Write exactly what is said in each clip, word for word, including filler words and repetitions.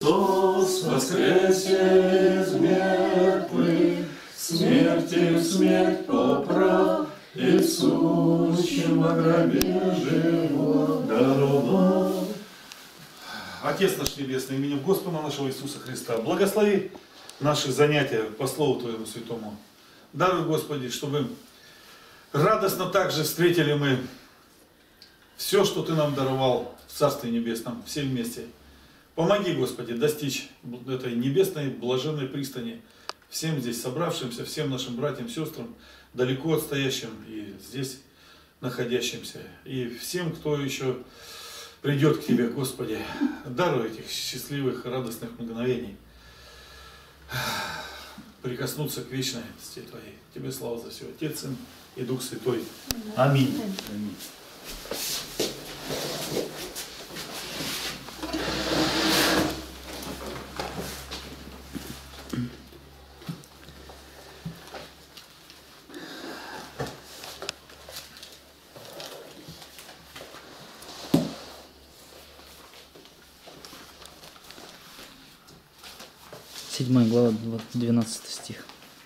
Христос воскресе из мертвых, смерти в смерть поправ, и сущим во гробе живот даровал. Отец наш Небесный, именем Господа нашего Иисуса Христа, благослови наши занятия по Слову Твоему Святому. Даруй, Господи, чтобы радостно также встретили мы все, что Ты нам даровал в Царстве Небесном, все вместе. Помоги, Господи, достичь этой небесной блаженной пристани всем здесь собравшимся, всем нашим братьям, сестрам, далеко отстоящим и здесь находящимся, и всем, кто еще придет к Тебе, Господи. Даруй этих счастливых, радостных мгновений, прикоснуться к вечности Твоей. Тебе слава за все, Отец, Сын и Дух Святой. Аминь. Аминь. седьмая глава, двенадцатый стих.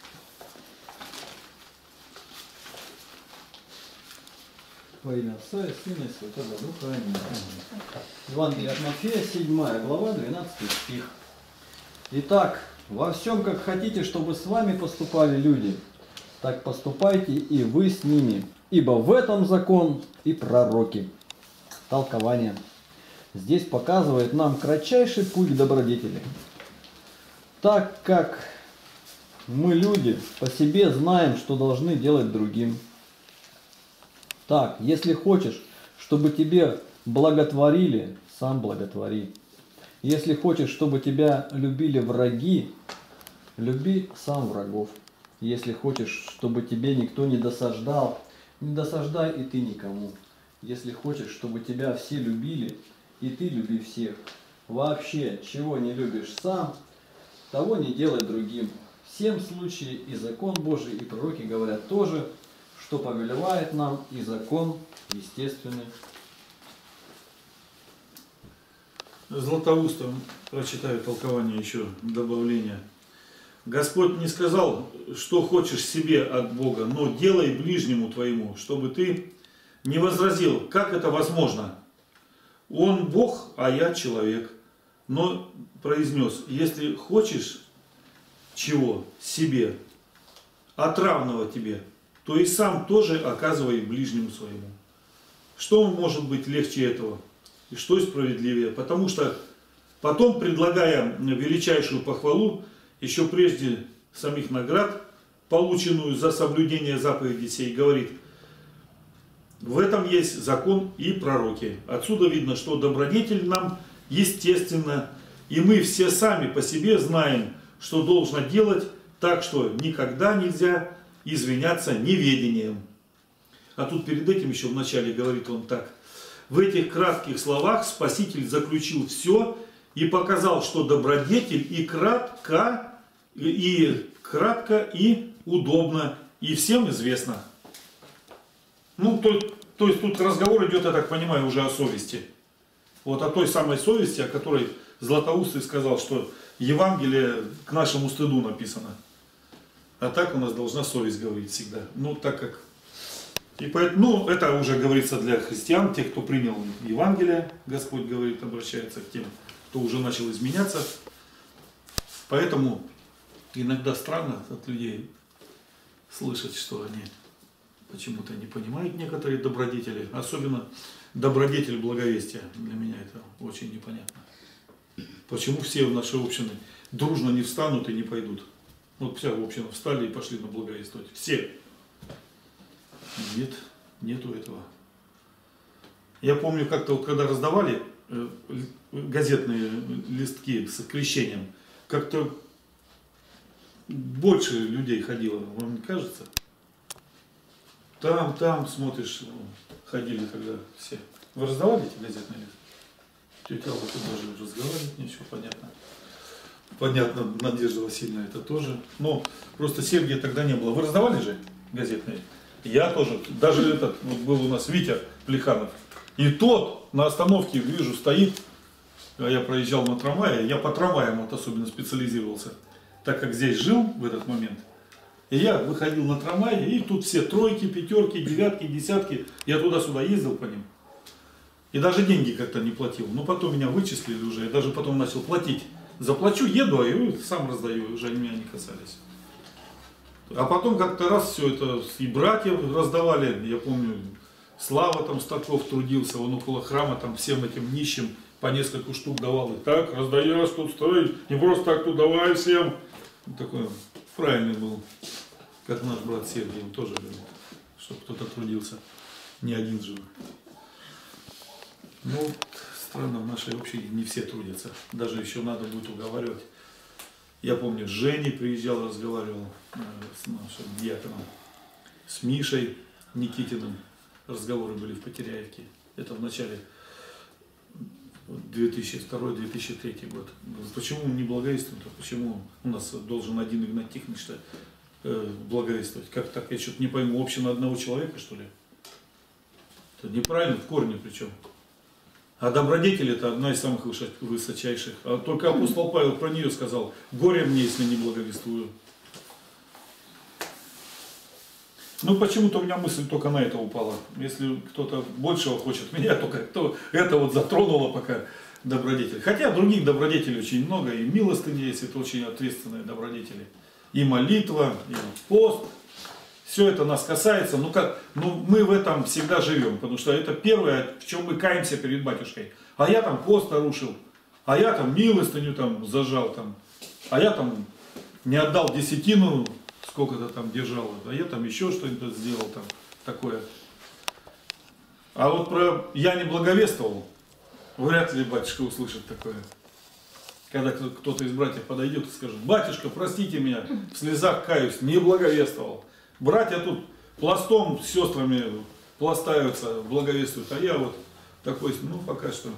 Во имя Отца и Сына и Святого Духа. Аминь. Евангелие от Матфея, седьмая глава, двенадцатый стих. Итак, во всем, как хотите, чтобы с вами поступали люди, так поступайте и вы с ними, ибо в этом закон и пророки. Толкование. Здесь показывает нам кратчайший путь к добродетели. Так как мы, люди, по себе знаем, что должны делать другим. Так, если хочешь, чтобы тебе благотворили, сам благотвори. Если хочешь, чтобы тебя любили враги, люби сам врагов. Если хочешь, чтобы тебе никто не досаждал, не досаждай и ты никому. Если хочешь, чтобы тебя все любили, и ты люби всех. Вообще, чего не любишь сам, того не делай другим. Всем случае и закон Божий, и пророки говорят тоже, что повелевает нам и закон естественный. Златоустом прочитаю толкование еще, добавление. Господь не сказал, что хочешь себе от Бога, но делай ближнему твоему, чтобы ты не возразил, как это возможно. Он Бог, а я человек. Но произнес, если хочешь чего себе, от равного тебе, то и сам тоже оказывай ближнему своему. Что может быть легче этого? И что справедливее? Потому что потом, предлагая величайшую похвалу, еще прежде самих наград, полученную за соблюдение заповедей сей, говорит, в этом есть закон и пророки. Отсюда видно, что добродетель нам естественно, и мы все сами по себе знаем, что должно делать, так что никогда нельзя извиняться неведением. А тут перед этим еще вначале говорит он так. В этих кратких словах Спаситель заключил все и показал, что добродетель и кратко, и кратко, и удобно, и всем известно. Ну, то, то есть тут разговор идет, я так понимаю, уже о совести. Вот о той самой совести, о которой Златоустый сказал, что Евангелие к нашему стыду написано. А так у нас должна совесть говорить всегда. Ну, так как... И поэтому, ну, это уже говорится для христиан, тех, кто принял Евангелие, Господь говорит, обращается к тем, кто уже начал изменяться. Поэтому иногда странно от людей слышать, что они почему-то не понимают некоторые добродетели. Особенно добродетель благовестия. Для меня это очень непонятно. Почему все в нашей общины дружно не встанут и не пойдут? Вот вся община встали и пошли на благовествовать. Все. Нет, нету этого. Я помню, как-то вот, когда раздавали э, газетные листки с крещением, как-то больше людей ходило, вам не кажется? Там, там, смотришь, ходили тогда все. Вы раздавали эти газетные листы? Тетя Алла тут даже разговаривать нечего, понятно. Понятно, Надежда Васильевна это тоже. Но просто Сергия тогда не было. Вы раздавали же газетные? Я тоже. Даже этот, вот был у нас Витя Плеханов. И тот на остановке, вижу, стоит а я проезжал на трамвае, я по трамваям вот особенно специализировался, так как здесь жил в этот момент. И я выходил на трамвае, и тут все тройки, пятерки, девятки, десятки, я туда-сюда ездил по ним. И даже деньги как-то не платил. Но потом меня вычислили уже, я даже потом начал платить. Заплачу, еду, а и сам раздаю, уже они меня не касались. А потом как-то раз все это и братья раздавали, я помню, Слава там Старков трудился, он около храма там всем этим нищим по несколько штук давал. И так, раздаешь, тут стой, не просто так тут давай всем. Такой правильный был, как наш брат Сергей, он тоже любит, чтобы кто-то трудился, не один живой. Ну, странно, в нашей общей не все трудятся, даже еще надо будет уговаривать. Я помню, с Женей приезжал, разговаривал э, с нашим диаконом, с Мишей Никитиным. Разговоры были в Потеряевке. Это в начале две тысячи второй — две тысячи третий год. Почему не благовествует? Почему у нас должен один Игнат Тихонович э, благовествовать? Как так? Я что-то не пойму. Община одного человека, что ли? Это неправильно, в корне причем. А добродетель — это одна из самых высочайших. А только апостол Павел про нее сказал: горе мне, если не благовествую. Ну, почему-то у меня мысль только на это упала. Если кто-то большего хочет меня, только то это вот затронуло пока добродетель. Хотя других добродетелей очень много, и милостыня есть, это очень ответственные добродетели. И молитва, и пост. Все это нас касается, ну как, ну мы в этом всегда живем, потому что это первое, в чем мы каемся перед батюшкой. А я там пост нарушил, а я там милостыню там зажал, там, а я там не отдал десятину, сколько-то там держал, а я там еще что-нибудь сделал там такое. А вот про «я не благовествовал» вряд ли батюшка услышит такое. Когда кто-то из братьев подойдет и скажет: батюшка, простите меня, в слезах каюсь, не благовествовал. Братья тут пластом с сестрами пластаются, благовествуют, а я вот такой, ну пока что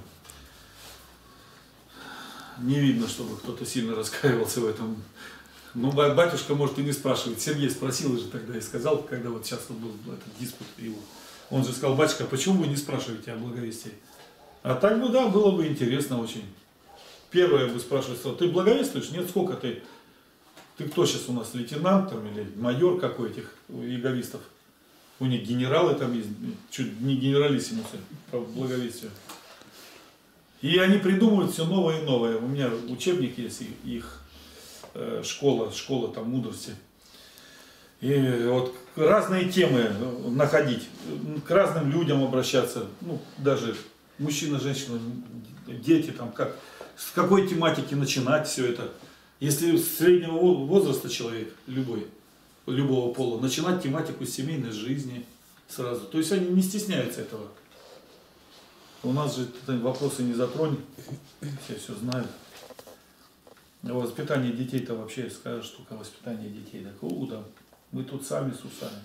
не видно, чтобы кто-то сильно раскаивался в этом. Ну, батюшка может и не спрашивать. Сергей спросил же тогда и сказал, когда вот сейчас был этот диспут его. Он же сказал: батюшка, почему вы не спрашиваете о благовестии? А так бы, да, было бы интересно очень. Первое бы спрашивать: ты благовествуешь? Нет, сколько ты? Ты кто сейчас у нас, лейтенант там, или майор какой этих иеговистов? У них генералы там есть, чуть не генералиссимусы по благовестию. И они придумывают все новое и новое. У меня учебник есть, их э, школа, школа там мудрости. И вот разные темы находить, к разным людям обращаться, ну даже мужчина, женщина, дети, там как, с какой тематики начинать все это. Если среднего возраста человек, любой, любого пола, начинать тематику семейной жизни сразу. То есть они не стесняются этого. У нас же вопросы не затронет, все все знают. А воспитание детей-то вообще скажешь, только воспитание детей. Так, у, да, мы тут сами с усами.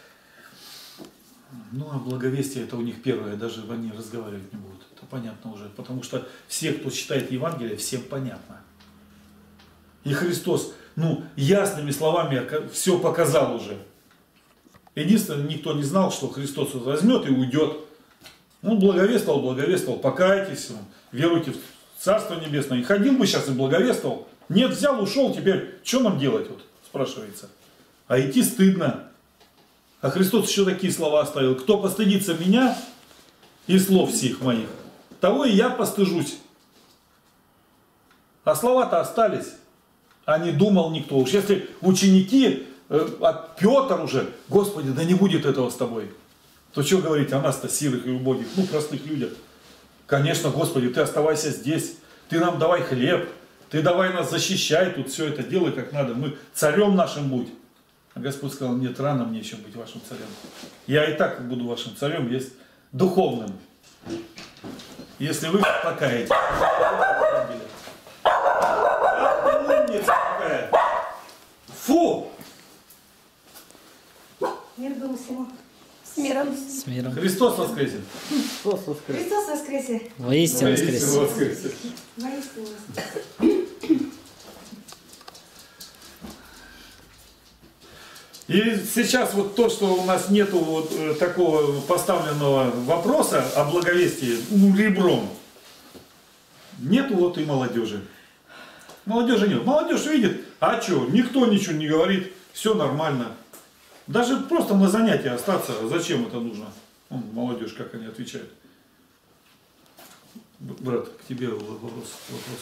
Ну, а благовестие — это у них первое, даже они разговаривать не будут. Это понятно уже, потому что все, кто читает Евангелие, всем понятно. И Христос, ну, ясными словами все показал уже. Единственное, никто не знал, что Христос возьмет и уйдет. Он благовествовал, благовествовал, покайтесь, веруйте в Царство Небесное. И ходил бы сейчас и благовествовал. Нет, взял, ушел, теперь что нам делать, вот, спрашивается. А идти стыдно. А Христос еще такие слова оставил: кто постыдится меня и слов сих моих, того и я постыжусь. А слова-то остались. А не думал никто. Уж если ученики, э, а Петр уже: Господи, да не будет этого с тобой. То что говорить о нас-то, сирых и убогих, ну простых людях. Конечно, Господи, ты оставайся здесь, ты нам давай хлеб, ты давай нас защищай, тут все это делай как надо, мы царем нашим будь. А Господь сказал: нет, рано мне еще быть вашим царем. Я и так буду вашим царем, есть духовным. Если вы покаетесь. Фу! Мир был всему. С миром. С миром. Христос воскресе! Христос воскрес. Христос воскресе. Воистину воскрес. воскресе! Воистину воскресе. И сейчас вот то, что у нас нету вот такого поставленного вопроса о благовестии, ну, ребром. Нету вот и молодежи. Молодежи нет. Молодежь видит, а что, никто ничего не говорит, все нормально. Даже просто на занятии остаться, зачем это нужно? Вон, молодежь, как они отвечают. Брат, к тебе вопрос. вопрос.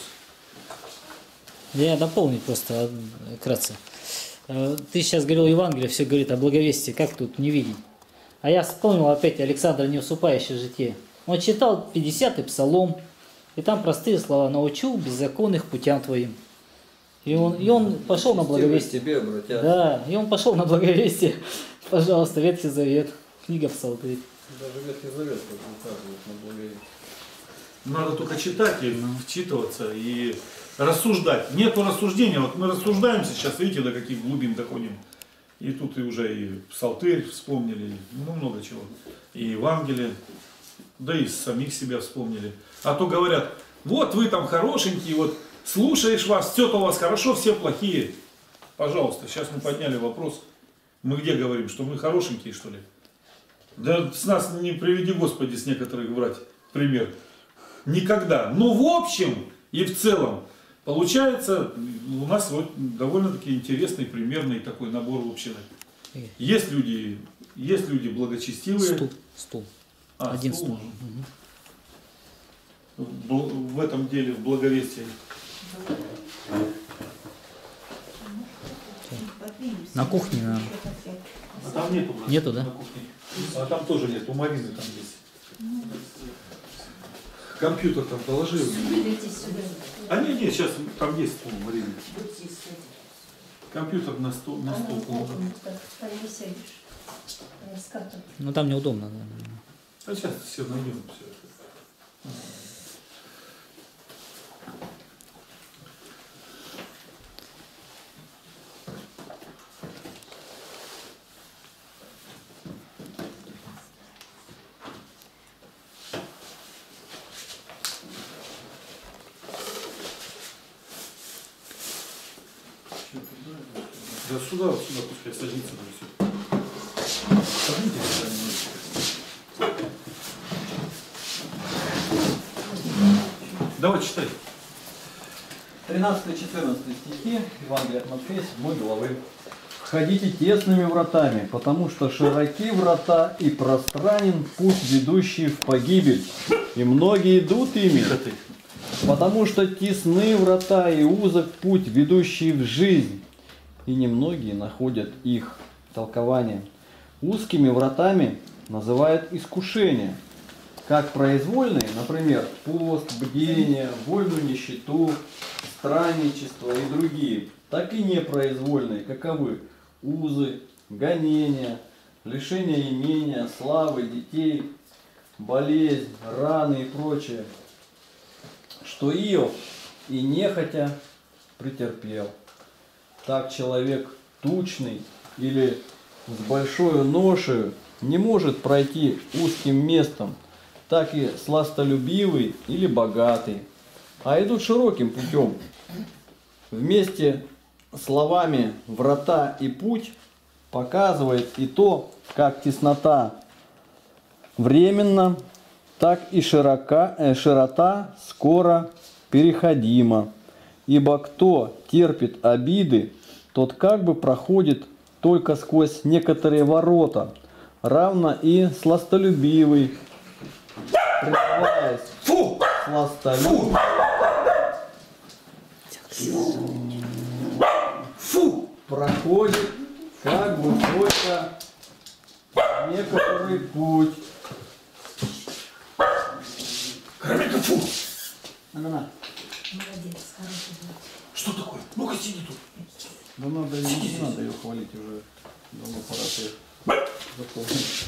Я дополню просто э, вкратце. Э, Ты сейчас говорил Евангелие, все говорит о благовестии, как тут не видеть? А я вспомнил опять Александра Неуступающее житие. Он читал пятидесятый псалом, и там простые слова: «Научу беззаконных путям твоим». И он, и он пошел на благовестие. Тебе обратятся. Да, и он пошел на благовестие. Пожалуйста, Ветхий Завет, книга Псалтырь. Даже Ветхий Завет указывает на благовестие. Надо только читать и вчитываться и рассуждать. Нету рассуждения. Вот мы рассуждаем сейчас, видите, до каких глубин доходим. И тут и уже и Псалтырь вспомнили, ну много чего. И Евангелие, да и самих себя вспомнили. А то говорят, вот вы там хорошенькие, вот слушаешь вас, все-то у вас хорошо, все плохие. Пожалуйста, сейчас мы подняли вопрос. Мы где говорим, что мы хорошенькие, что ли? Да с нас не приведи Господи с некоторых брать пример. Никогда. Но в общем и в целом получается у нас вот довольно-таки интересный, примерный такой набор общины. Есть люди, есть люди благочестивые. Стул. Стул. А, Один стул. стул. В, в этом деле, в благовестии. На кухне, наверное. А там нету. Нету, да? На кухне. А там тоже нет, у Марины там есть. Компьютер там положил. А нет, нет, сейчас там есть стул у Марины. Компьютер на стол, на стол положил. Ну там неудобно, да. А сейчас все найдем все это. Да сюда, вот сюда пускай садится, да все. Садитесь сюда. Давай читай. тринадцатый-четырнадцатый стихи Евангелия от Матфея, седьмой главы. «Входите тесными вратами, потому что широки врата и пространен путь, ведущий в погибель, и многие идут ими. Потому что тесны врата и узок путь, ведущий в жизнь, и немногие находят их». Толкование. Узкими вратами называют искушения, как произвольные, например, пост, бдение, вольную нищету, странничество и другие, так и непроизвольные, каковы узы, гонения, лишение имения, славы, детей, болезнь, раны и прочее, что Иов и нехотя претерпел. Так человек тучный или с большой ношею не может пройти узким местом, так и сластолюбивый или богатый, а идут широким путем. Вместе с словами «врата» и «путь» показывает и то, как теснота временна, так и широка, э, широта скоро переходима. Ибо кто терпит обиды, тот как бы проходит только сквозь некоторые ворота, равно и сластолюбивый, призываясь сластолюб... Фу! проходит как бы только некоторый путь. Карамелька, фу! На-на-на. Молодец, хороший был. Что такое? Ну-ка сиди тут. Да надо, не, не надо ее хвалить уже. Давно пора ты заполнить.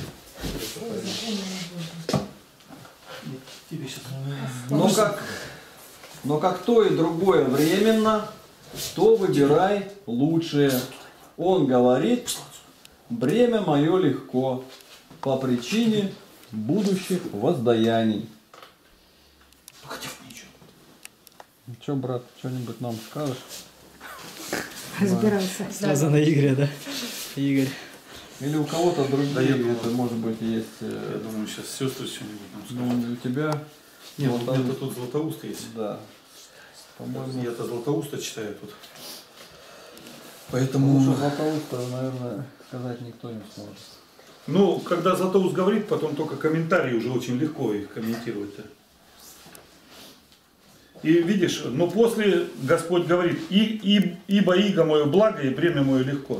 Тебе сейчас... Но как, но как то и другое временно, то выбирай лучшее. Он говорит, бремя мое легко, по причине будущих воздаяний. Хотя бы ничего. Ну что, брат, что-нибудь нам скажешь? Разбирался. Сразу на Игоря, да? Игорь. Или у кого-то другие, Да, я думаю. это может быть есть... Я э, думаю, сейчас сестры что-нибудь нам скажут. Ну, у тебя Нет, вот Златоуст. где-то тут Златоуст есть. Да. По-моему, Я-то Златоуста читаю тут. потому Поэтому... что Златоуста, наверное, сказать никто не сможет. Ну, когда Златоуст говорит, потом только комментарии уже очень легко их комментировать-то. И видишь, но после Господь говорит, и, и, ибо иго мое благо, и бремя мое легко.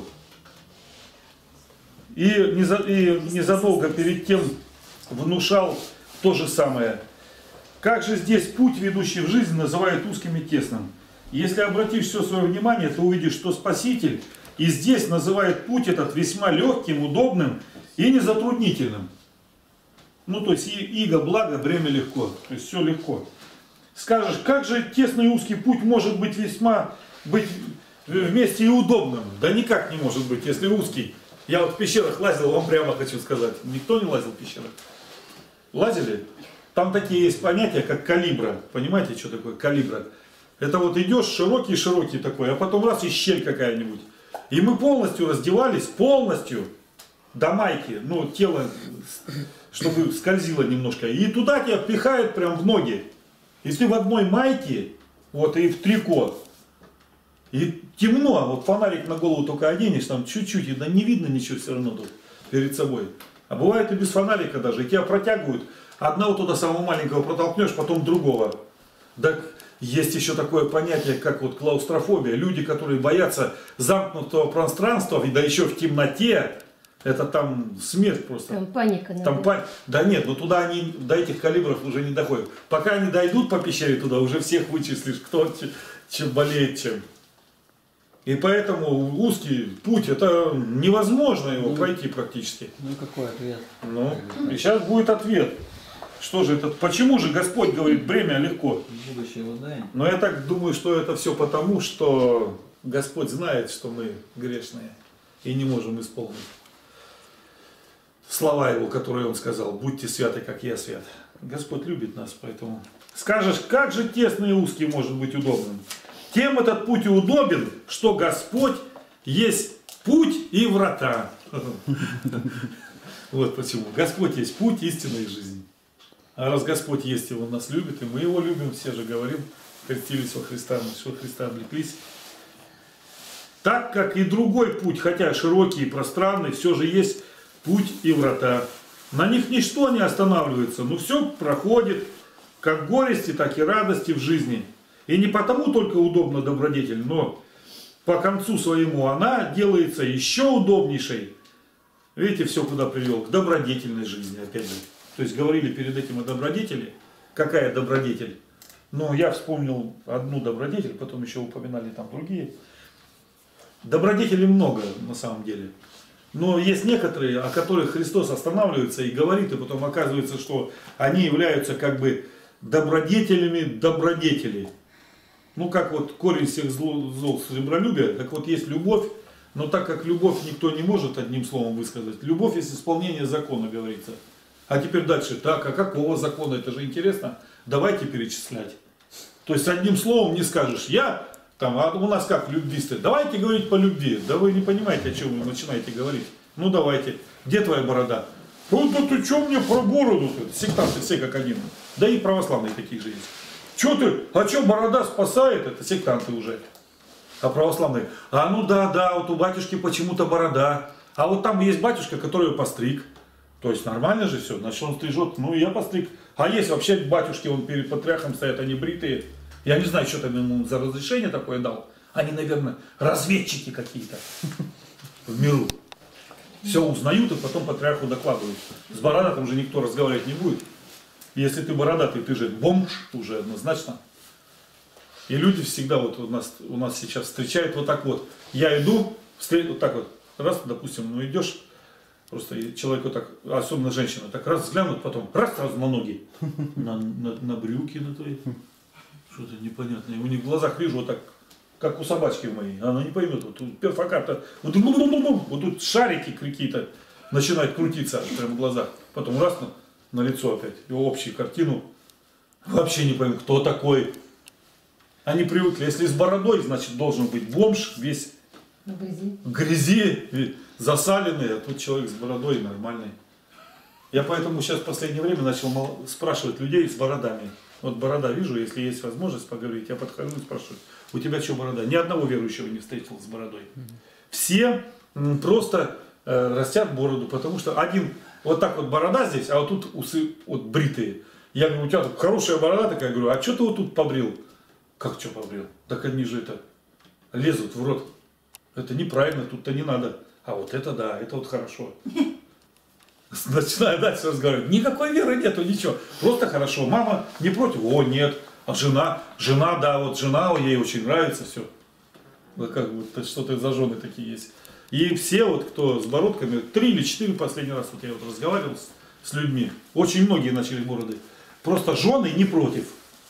И, неза, и незадолго перед тем внушал то же самое. Как же здесь путь, ведущий в жизнь, называют узким и тесным? Если обратишь все свое внимание, то увидишь, что Спаситель и здесь называет путь этот весьма легким, удобным и незатруднительным. Ну, то есть и иго благо, бремя легко. То есть все легко. Скажешь, как же тесный и узкий путь может быть весьма быть вместе и удобным? Да никак не может быть, если узкий. Я вот в пещерах лазил, вам прямо хочу сказать. Никто не лазил в пещерах? Лазили? Там такие есть понятия, как калибра. Понимаете, что такое калибра? Это вот идешь широкий-широкий такой, а потом раз и щель какая-нибудь. И мы полностью раздевались, полностью, до майки, ну, тело, чтобы скользило немножко. И туда тебя пихают прям в ноги. Если в одной майке, вот и в трико, и темно, а вот фонарик на голову только оденешь, там чуть-чуть, и да не видно ничего все равно тут перед собой. А бывает и без фонарика даже, и тебя протягивают, одного туда самого маленького протолкнешь, потом другого. Так есть еще такое понятие, как вот клаустрофобия. Люди, которые боятся замкнутого пространства, и да еще в темноте, это там смерть просто. Там паника. Там пан... Да нет, но туда они до этих калибров уже не доходят. Пока они дойдут по пещере туда, уже всех вычислишь, кто чем болеет чем. И поэтому узкий путь, это невозможно его Ну, пройти практически. Ну какой ответ? Ну, и сейчас будет ответ. Что же это? Почему же Господь говорит, бремя легко? Будущее вода. Но я так думаю, что это все потому, что Господь знает, что мы грешные и не можем исполнить слова Его, которые Он сказал, будьте святы, как я свят. Господь любит нас, поэтому... Скажешь, как же тесный и узкий может быть удобным? Тем этот путь и удобен, что Господь есть путь и врата. Вот почему. Господь есть путь истинной жизни. А раз Господь есть, и Он нас любит, и мы Его любим, все же говорим, крестились во Христа, мы во Христа облеклись. Так как и другой путь, хотя широкий и пространный, все же есть путь и врата. На них ничто не останавливается, но все проходит, как горести, так и радости в жизни. И не потому только удобно добродетель, но по концу своему она делается еще удобнейшей. Видите, все куда привел? К добродетельной жизни, опять же. То есть говорили перед этим о добродетели. Какая добродетель? Ну, я вспомнил одну добродетель, потом еще упоминали там другие. Добродетелей много на самом деле. Но есть некоторые, о которых Христос останавливается и говорит, и потом оказывается, что они являются как бы добродетелями добродетелей. Ну, как вот корень всех зло, зол сребролюбия, так вот есть любовь, но так как любовь никто не может одним словом высказать, любовь есть исполнение закона, говорится. А теперь дальше, так, а какого закона, это же интересно, давайте перечислять. То есть одним словом не скажешь, я, там, а у нас как любвисты, давайте говорить по любви, да вы не понимаете, о чем вы начинаете говорить. Ну давайте, где твоя борода? Ну да ты что мне про бороду? Сектанты все как один, да и православные такие же есть. Че ты, а что борода спасает? Это сектанты уже. А православные, а ну да, да, вот у батюшки почему-то борода. А вот там есть батюшка, который ее постриг. То есть нормально же все, значит он стрижет, ну и я постриг. А есть вообще батюшки, он перед патриархом стоят, они бритые. Я не знаю, что там ему за разрешение такое дал. Они, наверное, разведчики какие-то в миру. Все узнают и потом патриарху докладывают. С бородатым же никто разговаривать не будет. Если ты бородатый, ты же бомж уже однозначно. И люди всегда вот у нас, у нас сейчас встречают вот так вот. Я иду, вот так вот, раз, допустим, ну идешь, просто человек вот так, особенно женщина, так раз взглянут, потом раз сразу на ноги, на, на, на брюки на твои. Что-то непонятное. У них в глазах вижу вот так, как у собачки в моей. Она не поймет, вот тут перфокарта, вот, вот тут шарики какие-то начинают крутиться прямо в глазах. Потом раз на на лицо опять, его общую картину, вообще не пойму, кто такой. Они привыкли, если с бородой, значит должен быть бомж, весь В грязи. в грязи, засаленный, а тут человек с бородой нормальный. Я поэтому сейчас в последнее время начал мол- спрашивать людей с бородами. Вот борода вижу, если есть возможность поговорить, я подхожу и спрашиваю, у тебя что борода? Ни одного верующего не встретил с бородой. Все м, просто э, растят бороду, потому что один, вот так вот борода здесь, а вот тут усы вот бритые. Я говорю, у тебя тут хорошая борода такая, я говорю, а что ты вот тут побрил? Как что побрил? Так они же это лезут в рот. Это неправильно, тут-то не надо. А вот это да, это вот хорошо. Начинаю дальше разговаривать. Никакой веры нету, ничего. Просто хорошо. Мама не против? О, нет. А жена? Жена, да, вот жена, ей очень нравится все. Вот как бы что-то за жены такие есть. И все вот, кто с бородками, три или четыре последний раз вот я вот разговаривал с, с людьми. Очень многие начали бороды. Просто жены не против.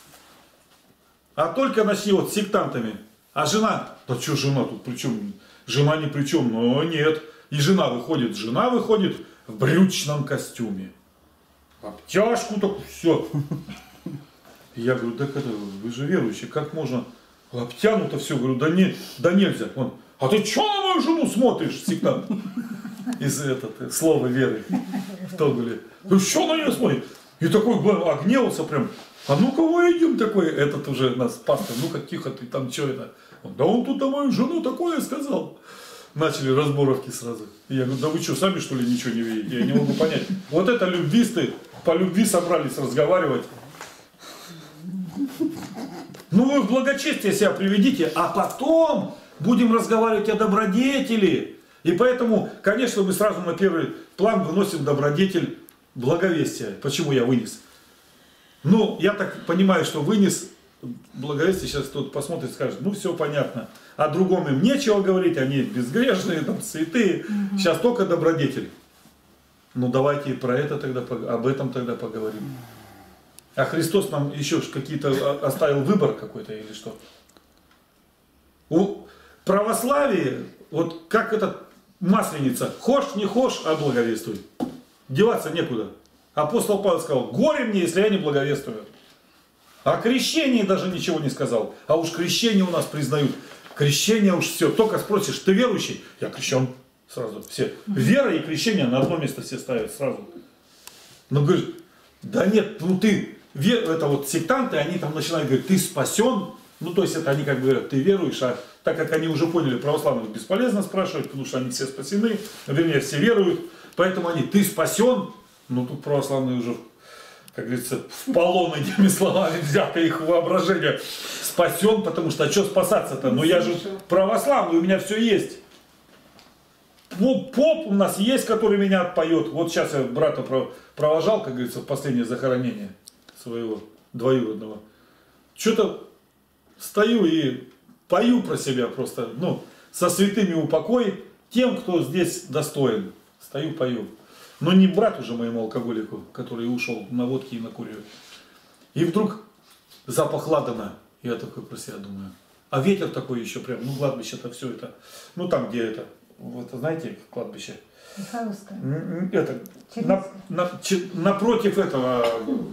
А только начали вот с сектантами. А жена? Да что жена тут при чем? Жена ни при чем. Но нет. И жена выходит, жена выходит в брючном костюме. Обтяжку так все. Я говорю, так это, вы же верующие, как можно обтянуто все? Говорю, да, не, да нельзя. Он, а ты что на мою жену смотришь, сектант? Из этого слова веры в Тогуле. Ну что на нее смотрит? И такой огневался прям. А ну кого идем такой? Этот уже нас пастор, ну-ка тихо ты там что это? Он, да он тут на мою жену такое сказал. Начали разборовки сразу. И я говорю, да вы что, сами что ли ничего не видите? Я не могу понять. Вот это любвисты, по любви собрались разговаривать. Ну вы в благочестие себя приведите, а потом будем разговаривать о добродетели. И поэтому, конечно, мы сразу на первый план выносим добродетель благовестия. Почему я вынес? Ну, я так понимаю, что вынес благовестие, сейчас кто-то посмотрит и скажет, ну все понятно. О другом им нечего говорить, они безгрешные, там, святые. Угу. Сейчас только добродетель. Ну давайте и про это тогда, об этом тогда поговорим. А Христос нам еще какие-то оставил выбор какой-то или что? У православия, вот как эта масленица, хошь, не хошь, а благовествуй. Деваться некуда. Апостол Павел сказал, горе мне, если я не благовествую. О крещении даже ничего не сказал. А уж крещение у нас признают. Крещение уж все. Только спросишь, ты верующий? Я крещен. Сразу все. Вера и крещение на одно место все ставят сразу. Но говоришь, да нет, ну ты, это вот сектанты, они там начинают говорить, ты спасен. Ну то есть это они как бы говорят, ты веруешь, а так как они уже поняли, православных бесполезно спрашивать, потому что они все спасены, вернее все веруют. Поэтому они, ты спасен. Ну тут православные уже, как говорится, в полон этими словами взято их воображение. Спасен, потому что, а что спасаться-то? Ну я же православный, у меня все есть. Ну, поп у нас есть, который меня отпоет. Вот сейчас я брата провожал, как говорится, в последнее захоронение своего двоюродного. Что-то стою и пою про себя просто, ну, со святыми упокой тем, кто здесь достоин. Стою, пою. Но не брат уже моему алкоголику, который ушел на водке и на курю. И вдруг запах ладана. Я такой про себя думаю. А ветер такой еще прям, ну кладбище-то все это. Ну там где это, вот знаете, кладбище. Михайловское. Это, на, на, ч, напротив этого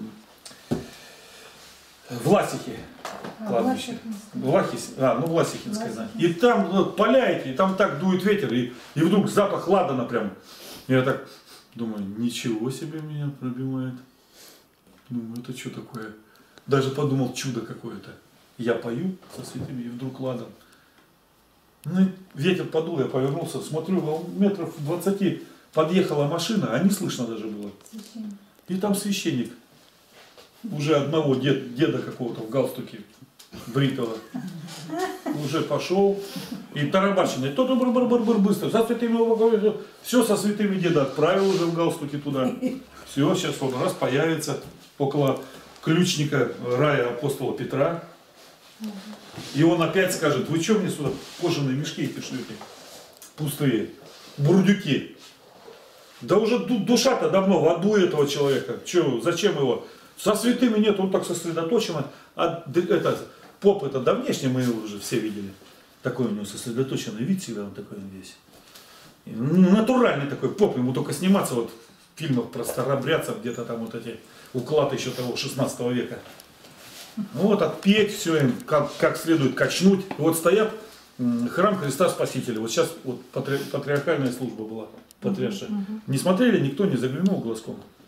Власихи. Кладбище. Влахис, а, ну Власихинское, да. И там вот, поля эти, и там так дует ветер, и, и вдруг запах ладана прям. Я так думаю, ничего себе меня пробивает. Думаю, это что такое? Даже подумал, чудо какое-то. Я пою со святыми, и вдруг ладан. Ну, ветер подул, я повернулся, смотрю, метров двадцати подъехала машина, а не слышно даже было. Священник. И там священник. Уже одного дед, деда какого-то в галстуке бритого. Уже пошел. И тарабаченный. То-то бар-бар-бар быстро. За святыми, все со святыми деда отправил уже в галстуке туда. Все, сейчас он раз появится около ключника рая апостола Петра. И он опять скажет, вы что мне сюда кожаные мешки пришлете? Пустые. Бурдюки. Да уже душа-то давно в аду этого человека. Че, зачем его? Со святыми нет, он так сосредоточен. А это, поп это давнешний, мы его уже все видели. Такой у него сосредоточенный вид всегда, он такой весь. Натуральный такой поп, ему только сниматься вот в фильмах про старобрядцев, где-то там вот эти уклады еще того шестнадцатого века. Ну вот отпеть все им, как, как следует качнуть. И вот стоят храм Христа Спасителя. Вот сейчас вот патри, патриархальная служба была, патриаршая. Не смотрели, никто не заглянул глазком.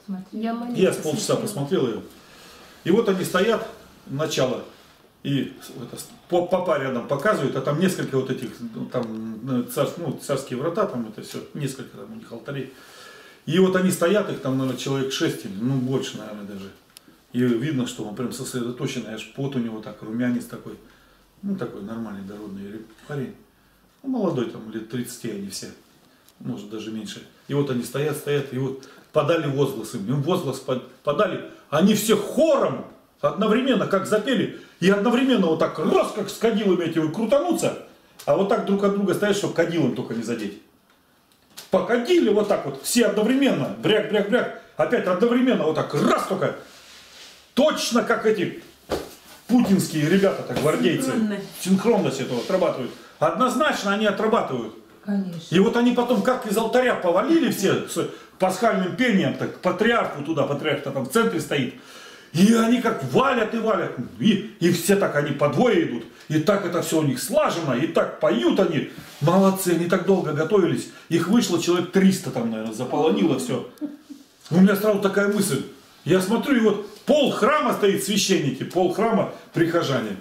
Смотри. Я молитву Я с полчаса посмотрел ее. И вот они стоят, начало, и это, по- папа рядом показывает, а там несколько вот этих, ну, там царь, ну, царские врата, там это все, несколько там у них алтарей. И вот они стоят, их там, наверное, человек шесть, или, ну, больше, наверное, даже. И видно, что он прям сосредоточенный, аж пот у него так, румянец такой. Ну, такой нормальный, дородный парень. Ну, молодой, там, лет тридцати они все, может, даже меньше. И вот они стоят, стоят, и вот подали возглас им. Им возглас подали, они все хором одновременно, как запели, и одновременно вот так раз, как с кадилами этими крутануться, а вот так друг от друга стоят, чтобы кадилом только не задеть. Покадили вот так вот, все одновременно, бряк, бряк, бряк, опять одновременно вот так, раз только, точно как эти путинские ребята-то, гвардейцы, Синхронно. синхронность этого отрабатывают. Однозначно они отрабатывают. Конечно. И вот они потом как из алтаря повалили все с пасхальным пением, так, к патриарху туда, патриарх там в центре стоит. И они как валят и валят. И, и все так, они по двое идут. И так это все у них слажено, и так поют они. Молодцы, они так долго готовились. Их вышло человек триста там, наверное, заполонило все. У меня сразу такая мысль. Я смотрю, и вот пол храма стоит священники, пол храма прихожане.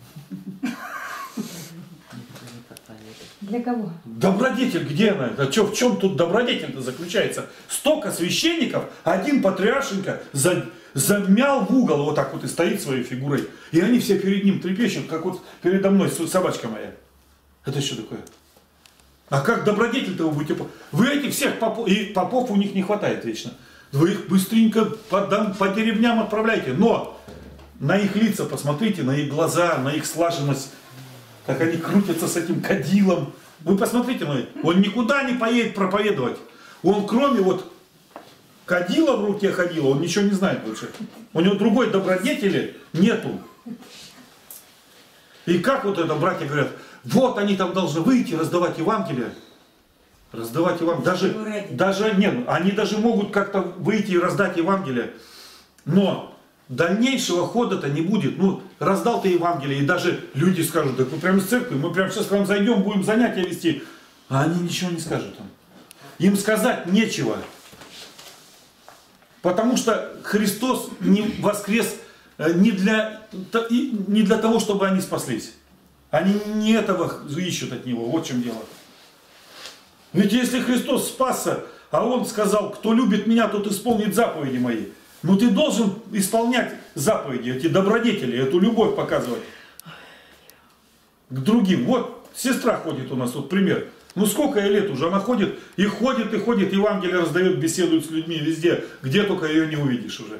Для кого? Добродетель, где она? А чё, в чем тут добродетель-то заключается? Столько священников, один патриаршенька за, замял в угол вот так вот и стоит своей фигурой. И они все перед ним трепещут, как вот передо мной собачка моя. Это что такое? А как добродетель-то вы будете? Вы этих всех попов, и попов у них не хватает вечно. Вы их быстренько по, по деревням отправляйте. Но на их лица посмотрите, на их глаза, на их слаженность. Как они крутятся с этим кадилом. Вы посмотрите на это. Он никуда не поедет проповедовать. Он кроме вот кадила в руке ходила, он ничего не знает больше. У него другой добродетели нету. И как вот это братья говорят, вот они там должны выйти, раздавать Евангелие. Раздавать Евангелие. Даже, даже, нет, они даже могут как-то выйти и раздать Евангелие. Но дальнейшего хода-то не будет. Ну, раздал ты Евангелие, и даже люди скажут, так вы прямо из церкви, мы прямо сейчас к вам зайдем, будем занятия вести. А они ничего не скажут им. Им сказать нечего. Потому что Христос не воскрес не для, не для того, чтобы они спаслись. Они не этого ищут от Него. Вот в чем дело. Ведь если Христос спасся, а Он сказал, кто любит меня, тот исполнит заповеди мои. Но ты должен исполнять заповеди, эти добродетели, эту любовь показывать к другим. Вот сестра ходит у нас, вот пример. Ну сколько ей лет уже, она ходит и ходит, и ходит, Евангелие раздает, беседует с людьми везде, где только ее не увидишь уже.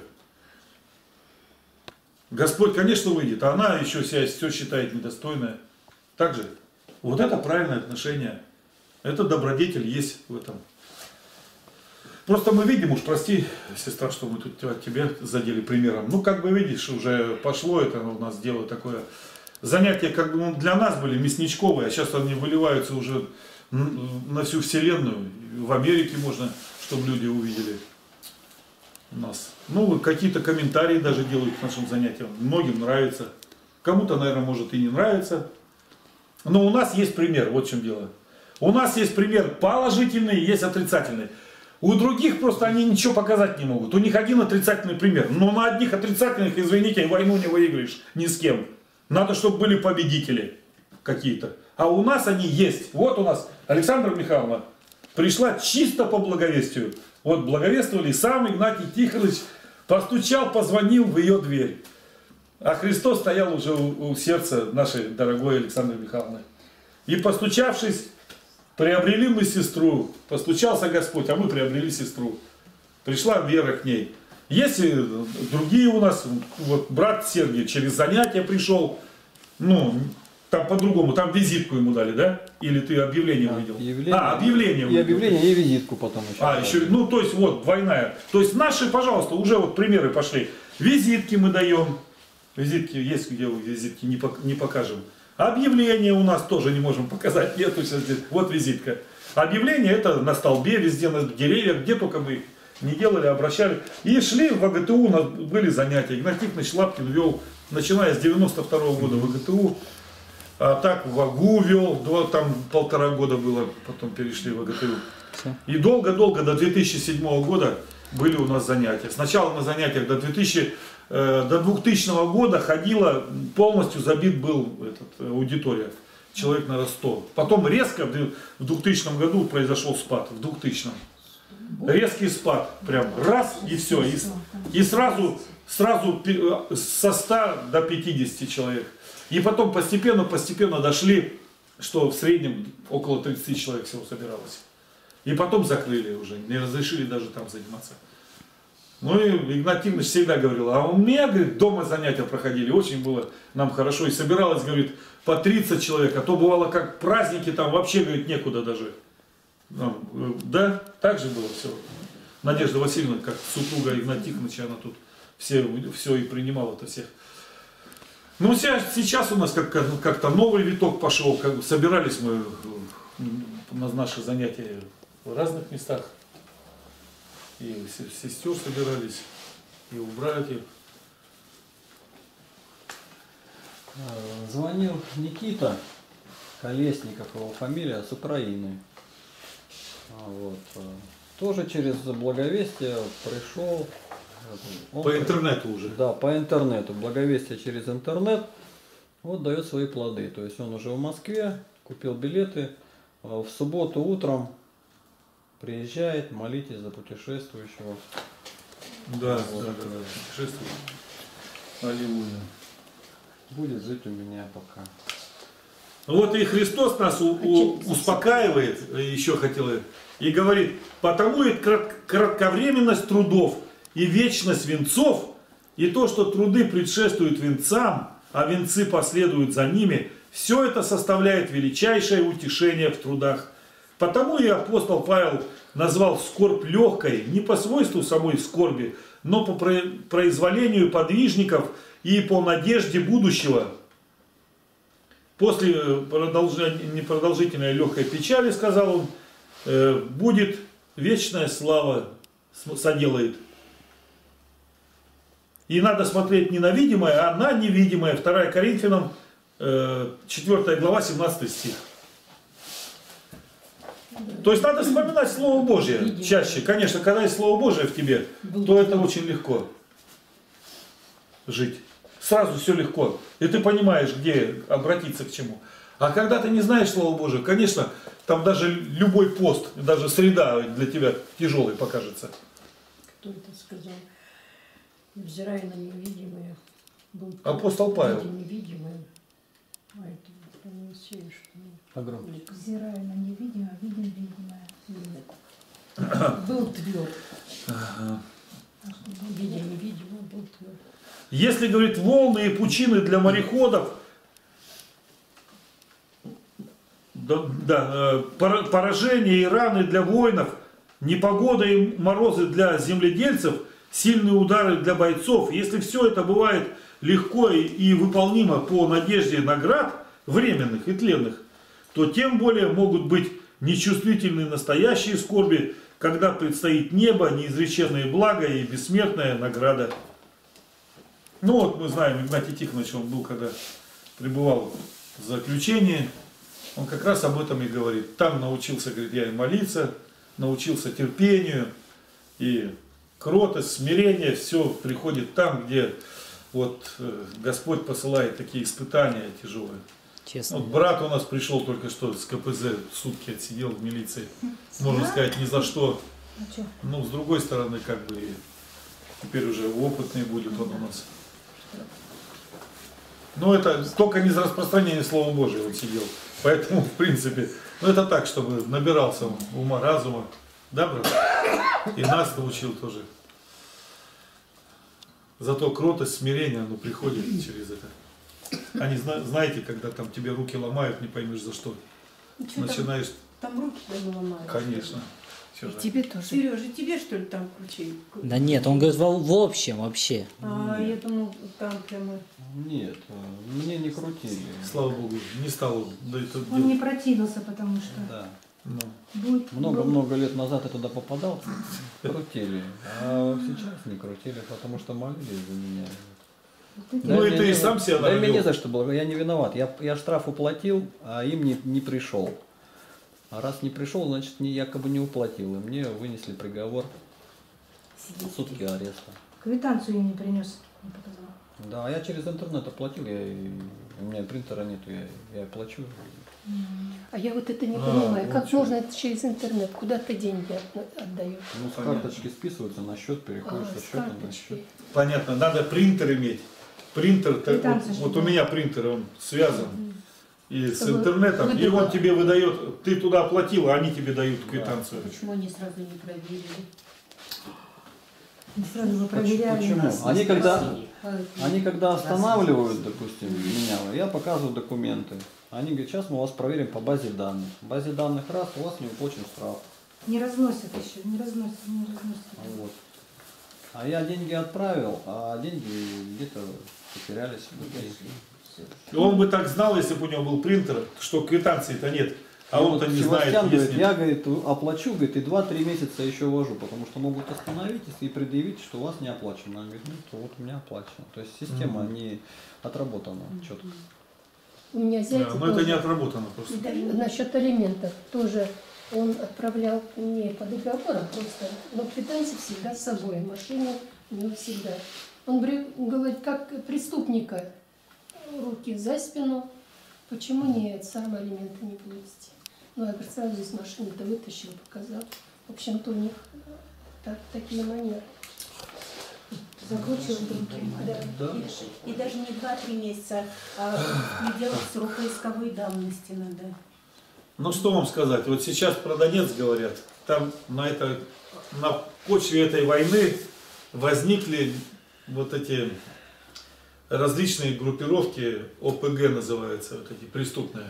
Господь, конечно, выйдет, а она еще себя все считает недостойная. Так же, вот это правильное отношение. Это добродетель есть в этом. Просто мы видим, уж прости, сестра, что мы тут тебя задели примером. Ну, как бы видишь, уже пошло это у нас дело такое. Занятия как бы ну, для нас были мясничковые, а сейчас они выливаются уже на всю вселенную. В Америке можно, чтобы люди увидели нас. Ну, какие-то комментарии даже делают к нашим занятиям. Многим нравится. Кому-то, наверное, может и не нравится. Но у нас есть пример, вот в чем дело. У нас есть пример положительный, есть отрицательный. У других просто они ничего показать не могут. У них один отрицательный пример. Но на одних отрицательных, извините, войну не выиграешь ни с кем. Надо, чтобы были победители какие-то. А у нас они есть. Вот у нас Александра Михайловна пришла чисто по благовестию. Вот благовествовали, сам Игнатий Тихонович постучал, позвонил в ее дверь. А Христос стоял уже у, у сердца нашей дорогой Александры Михайловны. И постучавшись, приобрели мы сестру, постучался Господь, а мы приобрели сестру. Пришла вера к ней. Есть и другие у нас, вот брат Сергей через занятия пришел, ну, там по-другому, там визитку ему дали, да? Или ты объявление Да, увидел? объявление. А, объявление И увидел. объявление, и визитку потом еще. А, еще, ну, то есть, вот, двойная. То есть, наши, пожалуйста, уже вот примеры пошли. Визитки мы даем. Визитки есть, где визитки не, пок не покажем. Объявление у нас тоже не можем показать. Нету сейчас здесь. Вот визитка. Объявление это на столбе, везде, на деревьях, где только мы их не делали, обращали. И шли в ВГТУ, у нас были занятия. Игнатий Тихонович Лапкин вел, начиная с девяносто второго года в ВГТУ. А так в АГУ вел, два, там полтора года было, потом перешли в АГТУ. Все. И долго-долго, до две тысячи седьмого года были у нас занятия. Сначала на занятиях до, две тысячи, э, до двухтысячного года ходила, полностью забит был этот, э, аудитория. Человек, наверное, сто. Потом резко в двухтысячном году произошел спад, в двухтысячном. Резкий спад, прям раз и все. И, и сразу, сразу со ста до пятидесяти человек. И потом постепенно-постепенно дошли, что в среднем около тридцати человек всего собиралось. И потом закрыли уже, не разрешили даже там заниматься. Ну и Игнат Тихонович всегда говорил, а у меня, говорит, дома занятия проходили, очень было нам хорошо. И собиралось, говорит, по тридцать человек, а то бывало как праздники, там вообще, говорит, некуда даже. Ну, да, так же было все. Надежда Васильевна, как супруга Игната Тихоновича, она тут все, все и принимала-то всех. Ну, сейчас у нас как-то новый виток пошел, как бы собирались мы на наши занятия в разных местах. И у сестер собирались, и у братьев. Звонил Никита Колесников, его фамилия, с Украины. Вот. Тоже через Благовестие пришел. Он По интернету уже. Да, по интернету. Благовестие через интернет. Вот дает свои плоды. То есть он уже в Москве, купил билеты. В субботу утром приезжает, молитесь за путешествующего. Да, вот, да, да, путешествует. Аллилуйя. Будет жить у меня пока. Вот и Христос нас у, у, успокаивает, еще хотел, и говорит, потому и кратковременность трудов, и вечность венцов, и то, что труды предшествуют венцам, а венцы последуют за ними, все это составляет величайшее утешение в трудах. Потому и апостол Павел назвал скорбь легкой не по свойству самой скорби, но по произволению подвижников и по надежде будущего. После непродолжительной легкой печали, сказал он, будет вечная слава соделает. И надо смотреть не на видимое, а на невидимое. второе Коринфянам, четвёртая глава, семнадцатый стих. То есть надо вспоминать Слово Божье чаще. Конечно, когда есть Слово Божье в тебе, то это очень легко жить. Сразу все легко. И ты понимаешь, где обратиться к чему. А когда ты не знаешь Слово Божие, конечно, там даже любой пост, даже среда для тебя тяжелой покажется. Кто это сказал? Взирая на невидимое, был Апостол Павел. Невидимое. А это про Моисея, что ли? Погромче. Взирая на невидимое, видим видимое. Нет. Был тверд. Ага. Видя невидимое, был тверд. Если, говорит, волны и пучины для мореходов, да, да, поражения и раны для воинов, непогода и морозы для земледельцев, сильные удары для бойцов, если все это бывает легко и выполнимо по надежде наград временных и тленных, то тем более могут быть нечувствительны настоящие скорби, когда предстоит небо, неизреченное благо и бессмертная награда. Ну вот мы знаем, Игнатий Тихонович, он был, когда пребывал в заключении, он как раз об этом и говорит. Там научился, говорит, я и молиться, научился терпению, и кротость, смирение, все приходит там, где вот Господь посылает такие испытания тяжелые. Честно. Вот брат у нас пришел только что с ка пэ зэ, сутки отсидел в милиции, можно сказать, ни за что. Ну, с другой стороны, как бы, теперь уже опытный будет он у нас. Но это только не за распространение Слова Божьего он сидел. Поэтому, в принципе, ну это так, чтобы набирался ума, разума. Да, брат? И нас научил тоже. Зато кротость, смирение, оно приходит через это. А не знаете, когда там тебе руки ломают, не поймешь за что. Что начинаешь. Там, там руки даже ломают. Конечно. И тебе тоже. Сережа, тебе что ли там крутили? Да нет, он говорит в, в общем вообще. А, я думал, там прямо. Нет, мне не крутили. Слава Богу, не стал да, это Он делать. не противился, потому что Да. Ну. будет Много-много лет назад я туда попадал, крутили. А сейчас не крутили, потому что молились за меня. Ну и ты и сам себя Да, мне не навел. за что было, я не виноват. Я, я штраф уплатил, а им не, не пришел. А раз не пришел, значит, не, якобы не уплатил. И мне вынесли приговор. Сутки ареста. Квитанцию я не принес, не показал. Да, а я через интернет оплатил, я, и- у меня принтера нету, я, я плачу. А я вот это не А, понимаю, вот как что. можно это через интернет? Куда ты деньги от- отдаешь? Ну, с карточки списываются на счет, переходишь А, со с счета на карточки. счет. Понятно, надо принтер иметь. Принтер, так, вот, Квитанция, вот чтобы- у меня принтер, он связан и с Чтобы интернетом, и выдавал. он тебе выдает, ты туда оплатил, а они тебе дают квитанцию. Почему они сразу не проверили? И сразу вы проверяли. Почему? Они когда, А, они когда останавливают, допустим, меня, я показываю документы. Они говорят, сейчас мы вас проверим по базе данных. В базе данных раз, у вас не уплачен штраф. Не разносят еще, не разносят, не разносят. Вот. А я деньги отправил, а деньги где-то потерялись. И он бы так знал, если бы у него был принтер, что квитанции-то нет. А И он-то вот не Севастьян знает, говорит, есть нет. я, говорит, оплачу, говорит, и два-три месяца еще вожу, потому что могут остановить и предъявить, что у вас не оплачено. Он говорит, ну, то вот у меня оплачено. То есть система Мгм. не отработана четко. У меня Да, зять но это тоже. не отработано просто. Да, насчет алиментов тоже он отправлял не по договорам просто, но квитанции всегда с собой, в машине не всегда. Он говорит, говорит, как преступника, руки за спину, почему не сам алименты не платите? Ну, я говорю, сразу из машины-то вытащил, показал. В общем-то, у них так, такие манеры. Закручивать руки. Да. Да. И даже не два-три месяца, а пределах срока исковой давности надо. Ну что вам сказать, вот сейчас про Донецк говорят, там на, это, на почве этой войны возникли вот эти различные группировки, О П Г называются, вот эти преступные.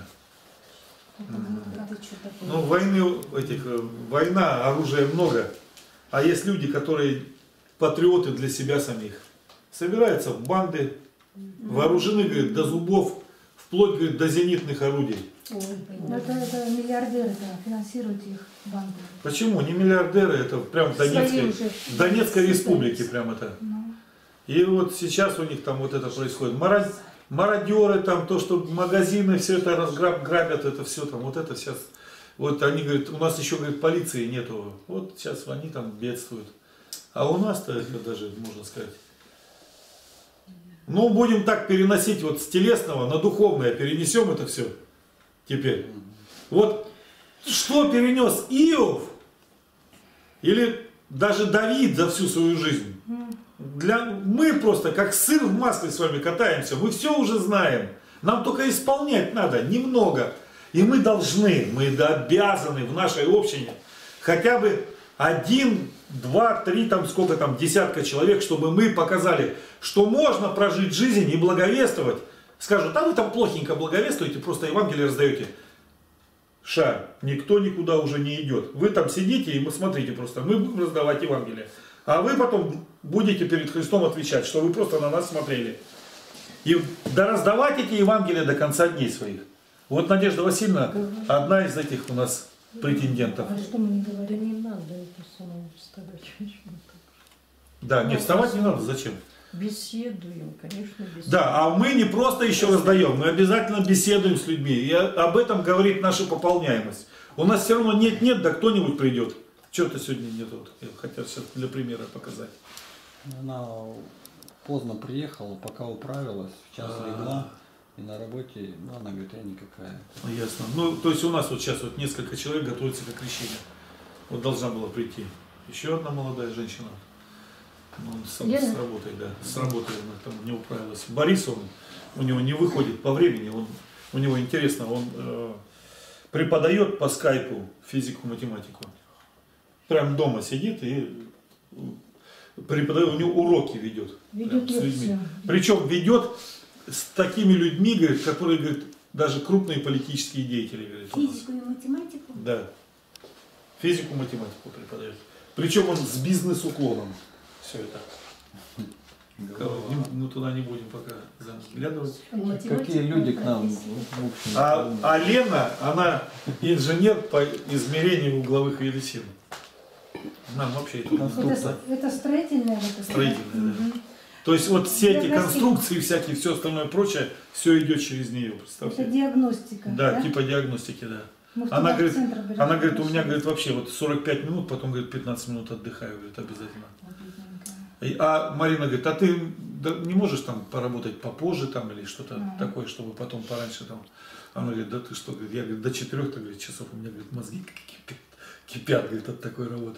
Это что такое? Ну, войны, этих, э, война, оружия много, а есть люди, которые патриоты для себя самих. Собираются в банды, вооружены, говорит, до зубов, вплоть, говорит, до зенитных орудий. Ой, Ну, это, это миллиардеры, да, финансируют их банды. Почему? Не миллиардеры, это прям в Свои Донецкой, уже в Донецкой республике состоятся. прям это. Ну, И вот сейчас у них там вот это происходит. Мара- Мародеры, там то, что магазины все это разграбят, это все там, вот это сейчас. Вот они говорят, у нас еще, говорит, полиции нету. Вот сейчас они там бедствуют. А у нас-то это даже, можно сказать. Ну, будем так переносить вот с телесного на духовное, перенесем это все теперь. Вот что перенес Иов или даже Давид за всю свою жизнь? Для, мы просто как сыр в масле с вами катаемся, мы все уже знаем. Нам только исполнять надо немного. И мы должны, мы обязаны в нашей общине хотя бы один, два, три, там сколько там, десятка человек, чтобы мы показали, что можно прожить жизнь и благовествовать. Скажут, а вы там плохенько благовествуете, просто Евангелие раздаете. Ша, никто никуда уже не идет. Вы там сидите и мы смотрите просто, мы будем раздавать Евангелие. А вы потом будете перед Христом отвечать, что вы просто на нас смотрели. И да раздавать эти Евангелия до конца дней своих. Вот Надежда Васильевна, одна из этих у нас претендентов. а что мы не Да говорим? не надо это самому вставать. Да, нет, вставать не надо, зачем? Беседуем, конечно, беседуем. Да, а мы не просто еще раздаем, мы обязательно беседуем с людьми. И об этом говорит наша пополняемость. У нас все равно нет-нет, да кто-нибудь придет. Чего-то сегодня нет, вот, я хотел сейчас для примера показать. Она поздно приехала, пока управилась, в час А. легла, и на работе, ну, она говорит, я никакая. Ну, ясно. Ну, то есть у нас вот сейчас вот несколько человек готовятся к крещению. Вот должна была прийти еще одна молодая женщина. Ну, с, Лена? с работой, да. С работой она там не управилась. Борис, он, у него не выходит по времени. Он, у него интересно, он э, преподает по скайпу физику, математику. Прям дома сидит и преподает, у него уроки ведет. Ведет прям с людьми. лекцию. Причем ведет с такими людьми, говорит, которые, говорит, даже крупные политические деятели, говорит, у нас. Физику и математику? Да. Физику, математику преподает. Причем он с бизнес-уклоном. Все это. Голова. Не- Мы туда не будем пока заглядывать. Какие люди к нам, в общем. А, а Лена, она инженер по измерению угловых величин. Нам вообще это не Конструктор. надо. Это, это строительная вот эта, Строительная, да. Мгм. То есть вот все эти Диагностика. конструкции, всякие, все остальное прочее, все идет через нее, Это представьте. диагностика. Да, типа диагностики, да. Мы в Она туда в говорит, центр берем, она говорит, у меня, хорошо. говорит, вообще вот сорок пять минут, потом, говорит, пятнадцать минут отдыхаю, говорит, обязательно. Обидненько. И- А Марина говорит, а ты да не можешь там поработать попозже там или что-то Ага. такое, чтобы потом пораньше там. Она говорит, да ты что, говорит, я говорит, до четырех говорит, часов у меня, говорит, мозги кипят, кипят, говорит, от такой работы.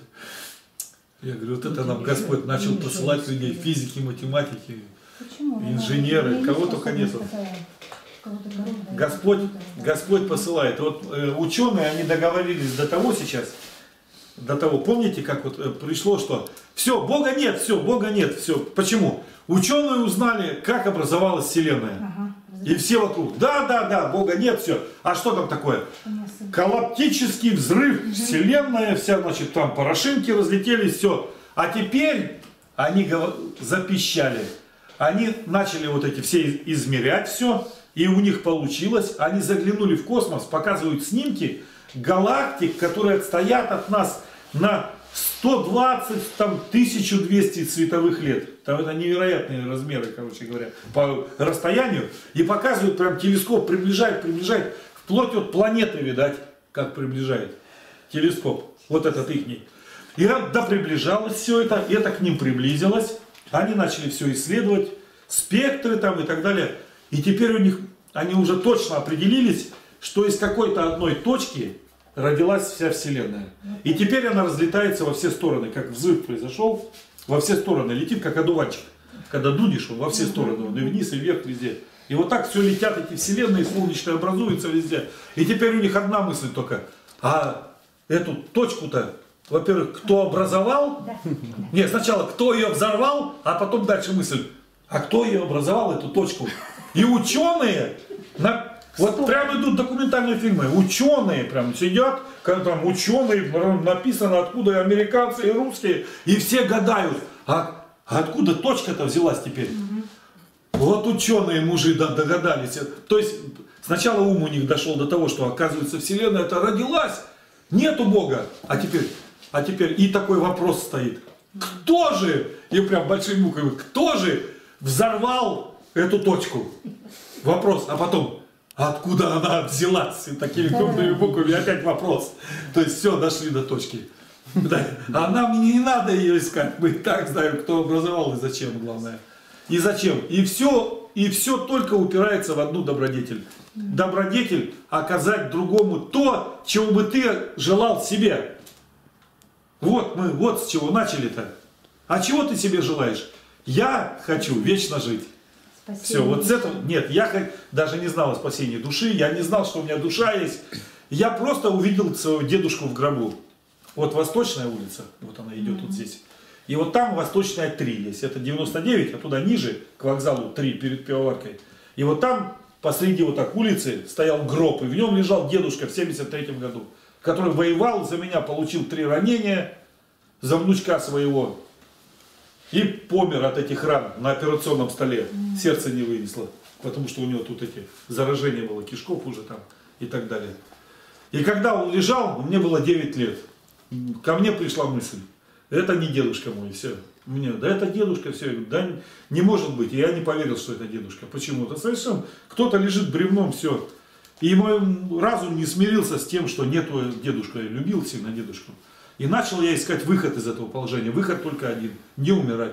Я говорю, вот это нам Господь начал посылать людей, физики, математики. Почему? Инженеры, Я не кого вижу только особенно нету. такая, кого-то говорит, да, Господь, да. Господь посылает. Вот э, ученые, они договорились до того сейчас, до того, помните, как вот э, пришло, что все, Бога нет, все, Бога нет, все. Почему? Ученые узнали, как образовалась Вселенная. Ага, И все вокруг, да, да, да, Бога нет, все. А что там такое? разумеется. Галактический взрыв, Вселенная, вся, значит, там порошинки разлетелись, все. А теперь они гов- запищали. Они начали вот эти все из- измерять все, и у них получилось. Они заглянули в космос, показывают снимки галактик, которые отстоят от нас на сто двадцать, там, тысячу двести световых лет. Там это невероятные размеры, короче говоря, по расстоянию. И показывают, прям телескоп приближает, приближает, вплоть от планеты, видать, как приближает телескоп. Вот этот ихний. И да, приближалось все это, и это к ним приблизилось. Они начали все исследовать, спектры там и так далее. И теперь у них, они уже точно определились, что из какой-то одной точки родилась вся Вселенная. И теперь она разлетается во все стороны, как взрыв произошел, во все стороны летит, как одуванчик. Когда дудишь, он во все стороны, он и вниз, и вверх, везде. И вот так все летят эти вселенные, солнечные образуются везде. И теперь у них одна мысль только. А эту точку-то, во-первых, кто образовал? Нет, сначала кто ее взорвал, а потом дальше мысль. А кто ее образовал, эту точку? И ученые, на, вот прям идут документальные фильмы, ученые прям сидят, когда там ученые, написано, откуда и американцы, и русские, и все гадают, а, а откуда точка-то взялась теперь? Вот ученые мужи догадались. То есть сначала ум у них дошел до того, что оказывается Вселенная это родилась, нету Бога, а теперь, а теперь и такой вопрос стоит. Кто же, и прям большими буквами, кто же взорвал эту точку? Вопрос, а потом, откуда она взялась? И такими крупными буквами опять вопрос. То есть все, дошли до точки. Да. А нам не надо ее искать, мы и так знаем, кто образовал и зачем, главное. И зачем? И все, и все только упирается в одну добродетель. Добродетель оказать другому то, чего бы ты желал себе. Вот мы, вот с чего начали-то. А чего ты себе желаешь? Я хочу вечно жить. Спасибо. Все, вот с этого, нет, я хоть даже не знал о спасении души, я не знал, что у меня душа есть. Я просто увидел своего дедушку в гробу. Вот Восточная улица, вот она идет вот здесь. И вот там Восточная три есть, это девяносто девять, а туда ниже, к вокзалу три, перед пивоваркой. И вот там, посреди вот так улицы, стоял гроб, и в нем лежал дедушка в семьдесят третьем году, который воевал за меня, получил три ранения, за внучка своего. И помер от этих ран на операционном столе. Сердце не вынесло, потому что у него тут эти заражения было, кишков уже там и так далее. И когда он лежал, мне было девять лет. Ко мне пришла мысль, это не дедушка мой, все. Мне, да это дедушка, все. Я говорю, да не может быть. И я не поверил, что это дедушка. Почему-то совершенно кто-то лежит бревном, все. И мой разум не смирился с тем, что нету дедушка. Я любил сильно дедушку. И начал я искать выход из этого положения. Выход только один. Не умирать.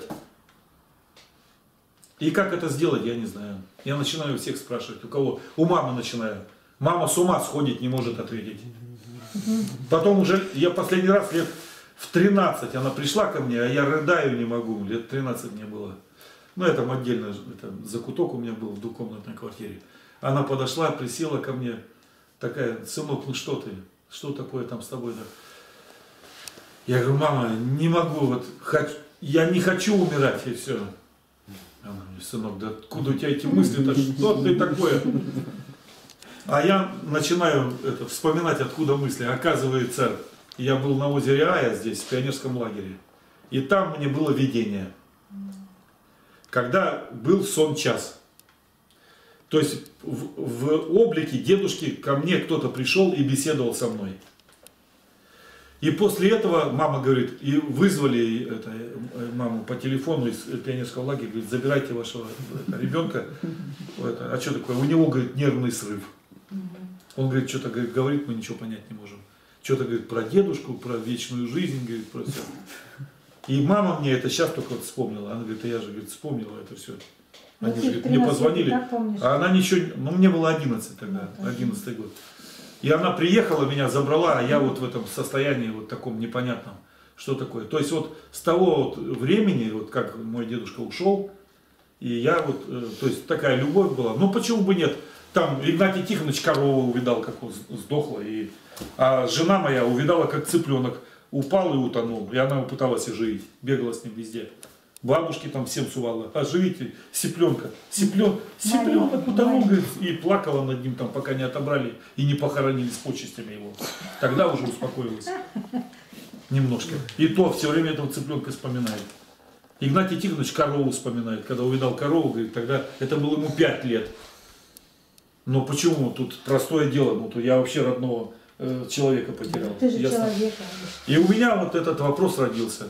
И как это сделать, я не знаю. Я начинаю всех спрашивать. У кого? У мамы начинаю. Мама с ума сходит, не может ответить. Потом уже, я последний раз лет в тринадцать, она пришла ко мне, а я рыдаю не могу. Лет тринадцать мне было. Ну, это отдельно, это закуток у меня был в двухкомнатной квартире. Она подошла, присела ко мне. Такая, сынок, ну что ты? Что такое там с тобой? Я говорю, мама, не могу, вот, хочу, я не хочу умирать, и все. Она говорит, сынок, да откуда у тебя эти мысли-то, что ты такое? А я начинаю это, вспоминать, откуда мысли. Оказывается, я был на озере Ая здесь, в пионерском лагере. И там мне было видение. Когда был сон-час. То есть в, в облике дедушки ко мне кто-то пришел и беседовал со мной. И после этого мама говорит, и вызвали это, маму по телефону из пионерского лагеря, говорит, забирайте вашего это, ребенка. Это, а что такое? У него, говорит, нервный срыв. Он говорит, что-то говорит, говорит, мы ничего понять не можем. Что-то говорит про дедушку, про вечную жизнь, говорит, про все. И мама мне это сейчас только вот вспомнила. Она говорит, а я же, говорит, вспомнила это все. Они же, говорит, мне позвонили, а она ничего, ну мне было одиннадцать тогда, одиннадцатый год. И она приехала, меня забрала, а я вот в этом состоянии вот таком непонятном, что такое. То есть вот с того вот времени, вот как мой дедушка ушел, и я вот, э, то есть такая любовь была. Ну почему бы нет? Там Игнатий Тихонович корову увидал, как он сдохла, и, а жена моя увидала, как цыпленок упал и утонул, и она пыталась оживить, бегала с ним везде. Бабушки там всем сувала, оживите, сипленка, сиплен, сипленок утонул, говорит, и плакала над ним там, пока не отобрали и не похоронили с почестями его. Тогда уже успокоилась немножко. И то все время этого цыпленка вспоминает. Игнатий Тихонович корову вспоминает, когда увидал корову, говорит, тогда это было ему пять лет. Но почему? Тут простое дело, ну то я вообще родного э, человека потерял. Ты же Ясно? человек. И у меня вот этот вопрос родился.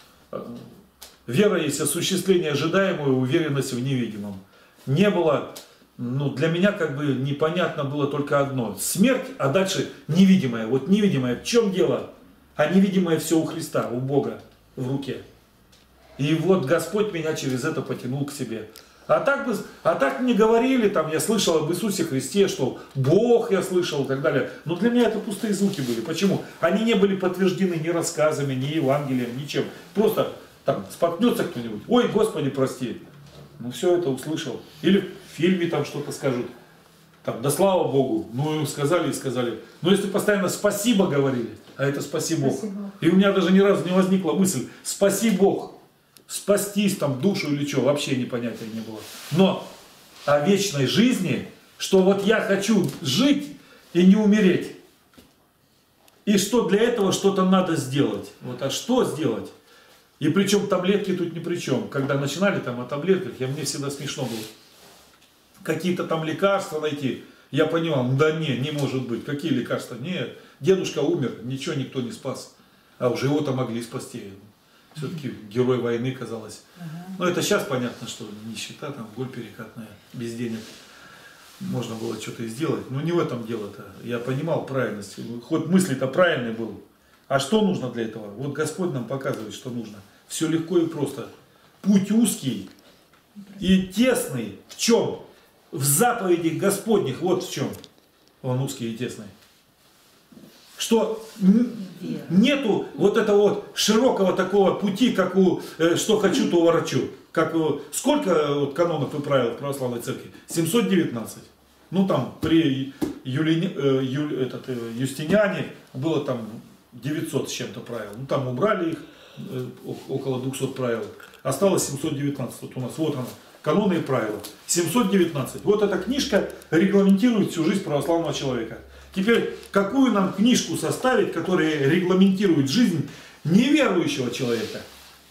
Вера есть осуществление ожидаемого, уверенность в невидимом. Не было, ну для меня как бы непонятно было только одно. Смерть, а дальше невидимое. Вот невидимое, в чем дело? А невидимое все у Христа, у Бога в руке. И вот Господь меня через это потянул к себе. А так, бы, а так мне говорили, там, я слышал об Иисусе Христе, что Бог я слышал и так далее. Но для меня это пустые звуки были. Почему? Они не были подтверждены ни рассказами, ни Евангелием, ничем. Просто там споткнется кто-нибудь, ой, Господи, прости. Ну все это услышал. Или в фильме там что-то скажут. Там, да слава Богу. Ну сказали и сказали. Но если постоянно спасибо говорили, а это спаси Бог. Спасибо. И у меня даже ни разу не возникла мысль, спаси Бог. Спастись там душу или что, вообще ни понятия не было. Но о вечной жизни, что вот я хочу жить и не умереть. И что для этого что-то надо сделать. Вот, а что сделать? И причем таблетки тут ни при чем. Когда начинали там о таблетках, я, мне всегда смешно было. Какие-то там лекарства найти. Я понимал, да не, не может быть. Какие лекарства? Нет, дедушка умер, ничего никто не спас. А уже его-то могли спасти. Все-таки герой войны, казалось. Но это сейчас понятно, что нищета, там, голь перекатная, без денег. Можно было что-то и сделать. Но не в этом дело-то. Я понимал правильность. Хоть мысли-то правильный был. А что нужно для этого? Вот Господь нам показывает, что нужно. Все легко и просто. Путь узкий и тесный. В чем? В заповедях Господних. Вот в чем. Он узкий и тесный. Что нету вот этого вот широкого такого пути, как у э, что хочу, то ворочу. Как у, сколько вот канонов и правил в православной церкви? семьсот девятнадцать. Ну там при Юли, э, Ю, этот, э, Юстиниане было там девятьсот с чем-то правил. Ну там убрали их, э, около двухсот правил. Осталось семьсот девятнадцать. Вот у нас вот оно. Каноны и правила. семьсот девятнадцать. Вот эта книжка регламентирует всю жизнь православного человека. Теперь, какую нам книжку составить, которая регламентирует жизнь неверующего человека?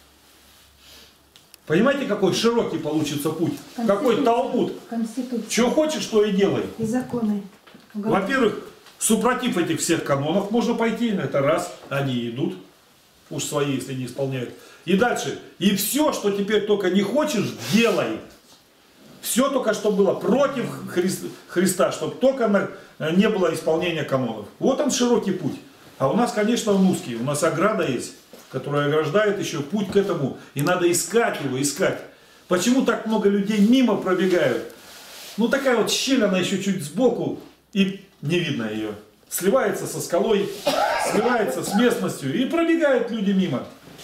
Понимаете, какой широкий получится путь? Какой талмуд? Что хочешь, то и делай. И законы. Во-первых, супротив этих всех канонов можно пойти, это раз, они идут, уж свои, если не исполняют. И дальше, и все, что теперь только не хочешь, делай. Все только, что было против Христа, чтобы только не было исполнения канонов. Вот он широкий путь. А у нас, конечно, он узкий. У нас ограда есть, которая ограждает еще путь к этому. И надо искать его, искать. Почему так много людей мимо пробегают? Ну такая вот щель, она еще чуть сбоку, и не видно ее. Сливается со скалой, сливается с местностью, и пробегают люди мимо.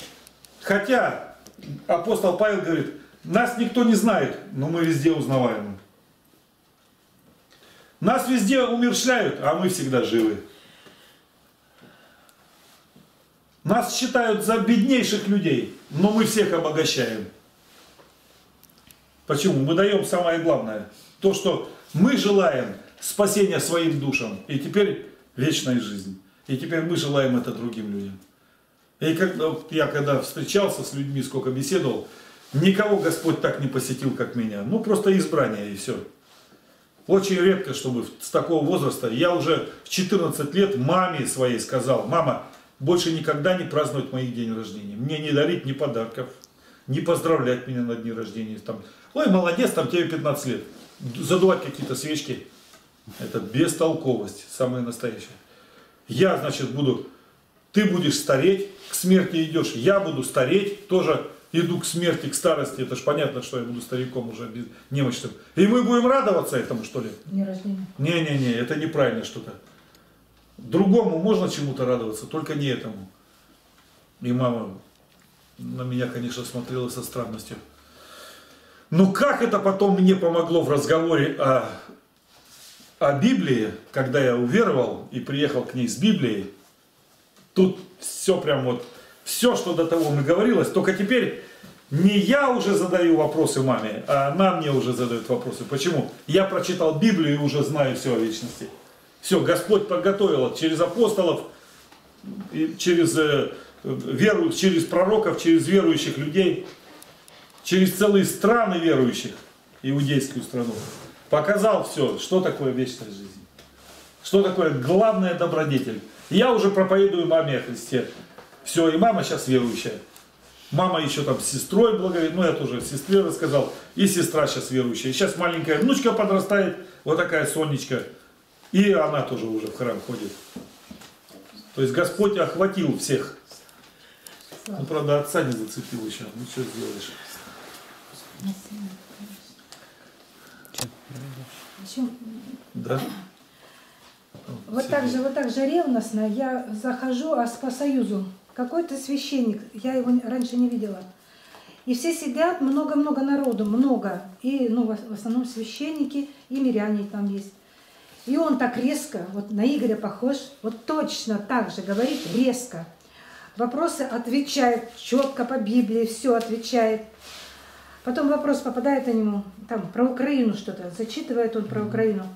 Хотя апостол Павел говорит, нас никто не знает, но мы везде узнаваемы. Нас везде умерщвляют, а мы всегда живы. Нас считают за беднейших людей, но мы всех обогащаем. Почему? Мы даем самое главное. То, что мы желаем спасения своим душам. И теперь вечная жизнь. И теперь мы желаем это другим людям. И когда, я когда встречался с людьми, сколько беседовал, никого Господь так не посетил, как меня. Ну, просто избрание и все. Очень редко, чтобы с такого возраста. Я уже в четырнадцать лет маме своей сказал, мама, больше никогда не праздновать моих день рождения. Мне не дарить ни подарков, не поздравлять меня на дни рождения. Там, ой, молодец, там тебе пятнадцать лет. Задувать какие-то свечки. Это бестолковость, самая настоящая. Я, значит, буду, ты будешь стареть, к смерти идешь, я буду стареть, тоже иду к смерти, к старости. Это ж понятно, что я буду стариком уже, немощным. И мы будем радоваться этому, что ли? День рождения. Не-не-не, это неправильно что-то. Другому можно чему-то радоваться, только не этому. И мама на меня, конечно, смотрела со странностью. Но как это потом мне помогло в разговоре о, о Библии, когда я уверовал и приехал к ней с Библией, тут все прям вот, все, что до того мы говорилось, только теперь не я уже задаю вопросы маме, а она мне уже задает вопросы. Почему? Я прочитал Библию и уже знаю все о вечности. Все, Господь подготовил через апостолов, через, э, веру, через пророков, через верующих людей, через целые страны верующих, иудейскую страну. Показал все, что такое вечная жизнь. Что такое главная добродетель. Я уже проповедую маме о Христе. Все, и мама сейчас верующая. Мама еще там с сестрой благовестит, ну я тоже сестре рассказал. И сестра сейчас верующая. И сейчас маленькая внучка подрастает, вот такая Сонечка. И она тоже уже в храм ходит. То есть Господь охватил всех. Ну, правда, отца не зацепил еще. Ну, что сделаешь? Да? Вот так же, вот так же ревностно я захожу а по союзу. Какой-то священник, я его раньше не видела. И все сидят, много-много народу, много. И ну, в основном священники и миряне там есть. И он так резко, вот на Игоря похож, вот точно так же говорит резко. Вопросы отвечает, четко по Библии, все отвечает. Потом вопрос попадает на него, там, про Украину что-то, зачитывает он про Украину.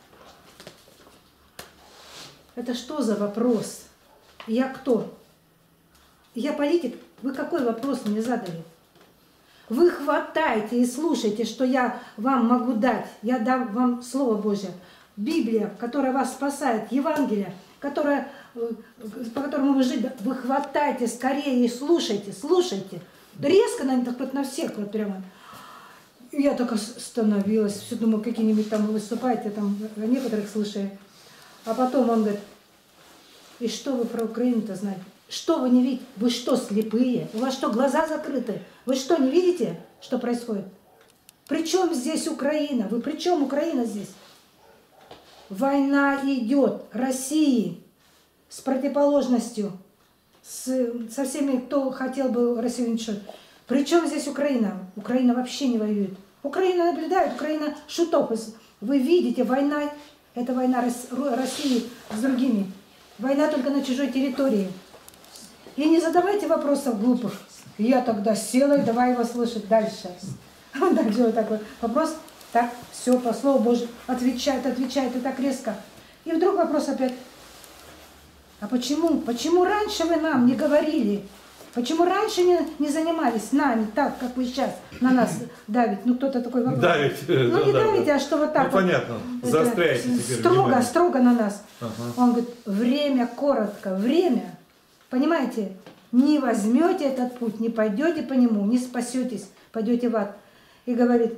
Это что за вопрос? Я кто? Я политик? Вы какой вопрос мне задали? Вы хватайте и слушайте, что я вам могу дать. Я дам вам Слово Божье. Библия, которая вас спасает, Евангелие, которая, по которому вы жили, вы хватайте скорее и слушайте, слушайте. Да резко на, так, на всех вот прямо. И я так остановилась, все думаю, какие-нибудь там выступаете, там некоторых слушаю. А потом он говорит, и что вы про Украину-то знаете? Что вы не видите? Вы что, слепые? У вас что, глаза закрыты? Вы что, не видите, что происходит? При чем здесь Украина? Вы при чем Украина здесь? Война идет России с противоположностью, с, со всеми, кто хотел бы Россию уничтожить. При чем здесь Украина? Украина вообще не воюет. Украина наблюдает, Украина шуток. Вы видите, война, это война России с другими. Война только на чужой территории. И не задавайте вопросов глупых. Я тогда села и давай его слушать дальше. Дальше вот такой вопрос. Так, все, по Слову Божьему, отвечает, отвечает, и так резко. И вдруг вопрос опять. А почему? Почему раньше вы нам не говорили? Почему раньше не, не занимались нами так, как вы сейчас на нас давите? Ну, кто-то такой вопрос. Давите. Ну, не да, давите, да. а что вот так ну, вот. понятно. Заостряйте теперь Строго, внимание. строго на нас. Ага. Он говорит, время коротко, время. Понимаете? Не возьмете этот путь, не пойдете по нему, не спасетесь, пойдете в ад. И говорит,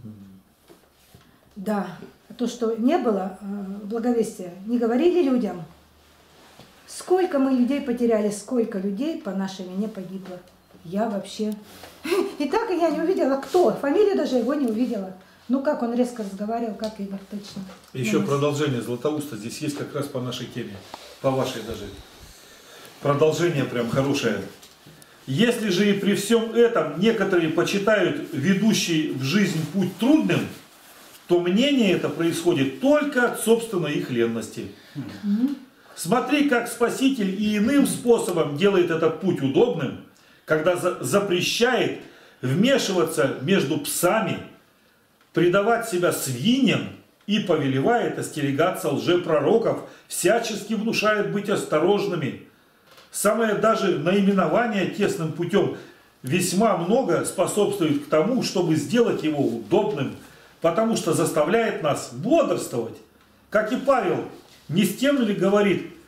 да, то, что не было благовестия, не говорили людям. Сколько мы людей потеряли, сколько людей по нашей вине погибло. Я вообще... И так я не увидела, кто. Фамилию даже его не увидела. Ну, как он резко разговаривал, как Игорь точно. Еще продолжение Златоуста здесь есть как раз по нашей теме. По вашей даже. Продолжение прям хорошее. Если же и при всем этом некоторые почитают ведущий в жизнь путь трудным, то мнение это происходит только от собственной их ленности. Смотри, как Спаситель и иным способом делает этот путь удобным, когда за запрещает вмешиваться между псами, предавать себя свиньям и повелевает остерегаться лжепророков, всячески внушает быть осторожными. Самое даже наименование тесным путем весьма много способствует к тому, чтобы сделать его удобным, потому что заставляет нас бодрствовать. Как и Павел, не с тем ли говорит,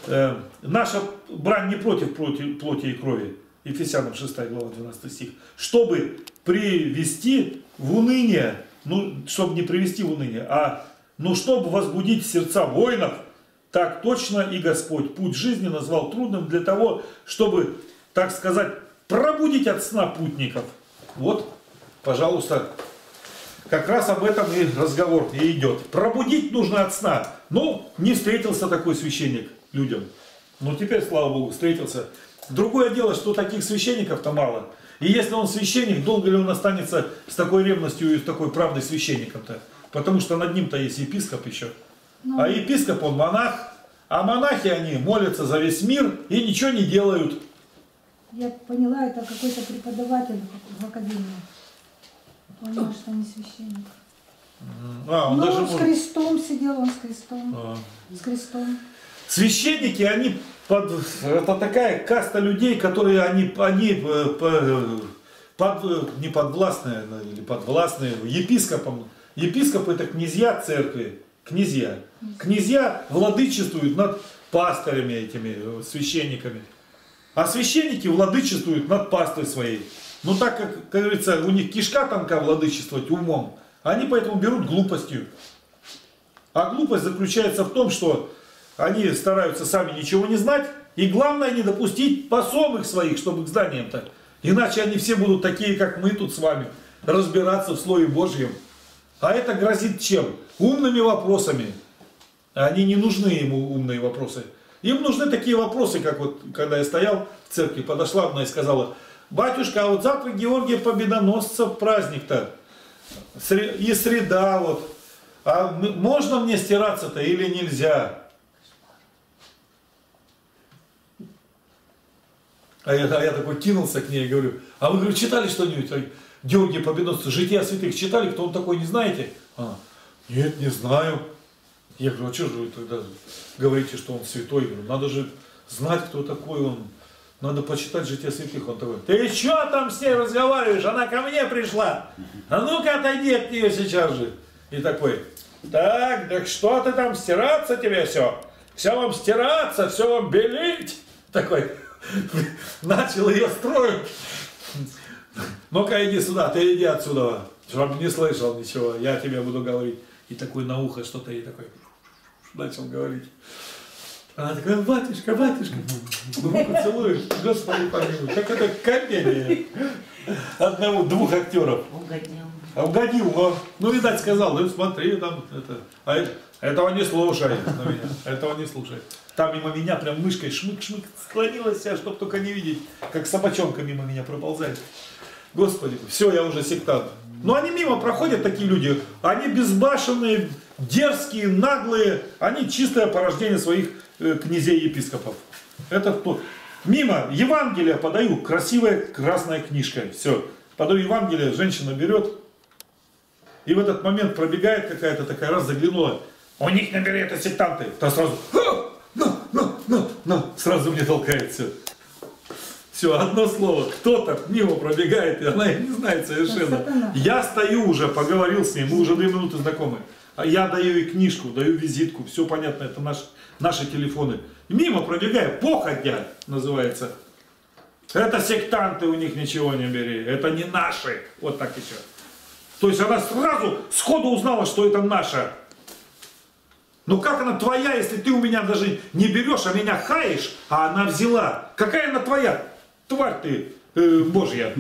э, наша брань не против плоти, плоти и крови, Ефесянам шестая глава, двенадцатый стих, чтобы привести в уныние, ну, чтобы не привести в уныние, а ну, чтобы возбудить сердца воинов, так точно и Господь путь жизни назвал трудным для того, чтобы, так сказать, пробудить от сна путников. Вот, пожалуйста, как раз об этом и разговор и идет. Пробудить нужно от сна. Ну, не встретился такой священник людям. Ну, теперь, слава Богу, встретился. Другое дело, что таких священников-то мало. И если он священник, долго ли он останется с такой ревностью и с такой правдой священником-то? Потому что над ним-то есть епископ еще. Ну, а епископ он монах. А монахи они молятся за весь мир и ничего не делают. Я поняла, это какой-то преподаватель в академии. Поняла, что не священник. А, он ну, даже он может... с крестом сидел, он с крестом. А. С крестом. Священники, они под... это такая каста людей, которые они, они под... не подвластные или подвластные епископам. Епископы это князья церкви, князья. Князья владычествуют над пастырями этими, священниками. А священники владычествуют над паствой своей. Но так как, как говорится, у них кишка тонка владычествовать умом, они поэтому берут глупостью. А глупость заключается в том, что они стараются сами ничего не знать, и главное не допустить пособых своих, чтобы к зданиям-то. Иначе они все будут такие, как мы тут с вами, разбираться в Слове Божьем. А это грозит чем? Умными вопросами. Они не нужны ему умные вопросы. Им нужны такие вопросы, как вот, когда я стоял в церкви, подошла она и сказала: батюшка, а вот завтра Георгия Победоносца праздник-то, и среда вот, а можно мне стираться-то или нельзя? А я, а я такой кинулся к ней и говорю: а вы, говорю, читали что-нибудь? Георгия Победоносца, «Жития святых» читали? Кто он такой, не знаете? А, нет, не знаю. Я говорю: а что же вы тогда говорите, что он святой? Я говорю: надо же знать, кто такой он. Надо почитать «Жития святых». Он такой: ты что там с ней разговариваешь? Она ко мне пришла. А ну-ка отойди от нее сейчас же. И такой: так, так что ты там, стираться тебе все? Все вам стираться, все вам белить. Такой начал ее строить. Ну-ка иди сюда, ты иди отсюда, чтобы не слышал ничего, я тебе буду говорить. И такой на ухо что-то ей такой начал говорить. Она такая: батюшка, батюшка, руку целуешь, Господи помилуй. Так это комедия одного, двух актеров. Угодил. А угодил, но, ну, видать, сказал: ну смотри, там, это, а это, этого не слушай, на меня, этого не слушай. Там мимо меня прям мышкой шмык-шмык склонилась вся, чтобы только не видеть, как собачонка мимо меня проползает. Господи, все, я уже сектант. Но они мимо проходят, такие люди, они безбашенные, дерзкие, наглые, они чистое порождение своих э, князей-епископов. Это кто? Мимо Евангелия подаю, красивая красная книжка, все. Подаю Евангелие, женщина берет, и в этот момент пробегает какая-то такая, раз заглянула: у них на бере это сектанты. То сразу: на, на, на, на, сразу мне толкает все. Все, одно слово, кто-то мимо пробегает, и она не знает совершенно. Я стою уже, поговорил с ней, мы уже две минуты знакомы. А я даю ей книжку, даю визитку, все понятно, это наш, наши телефоны. Мимо пробегаю, походя называется. Это сектанты, у них ничего не бери, это не наши. Вот так еще. То есть она сразу сходу узнала, что это наша. Ну как она твоя, если ты у меня даже не берешь, а меня хаешь, а она взяла? Какая она твоя? Тварь ты э, Божья.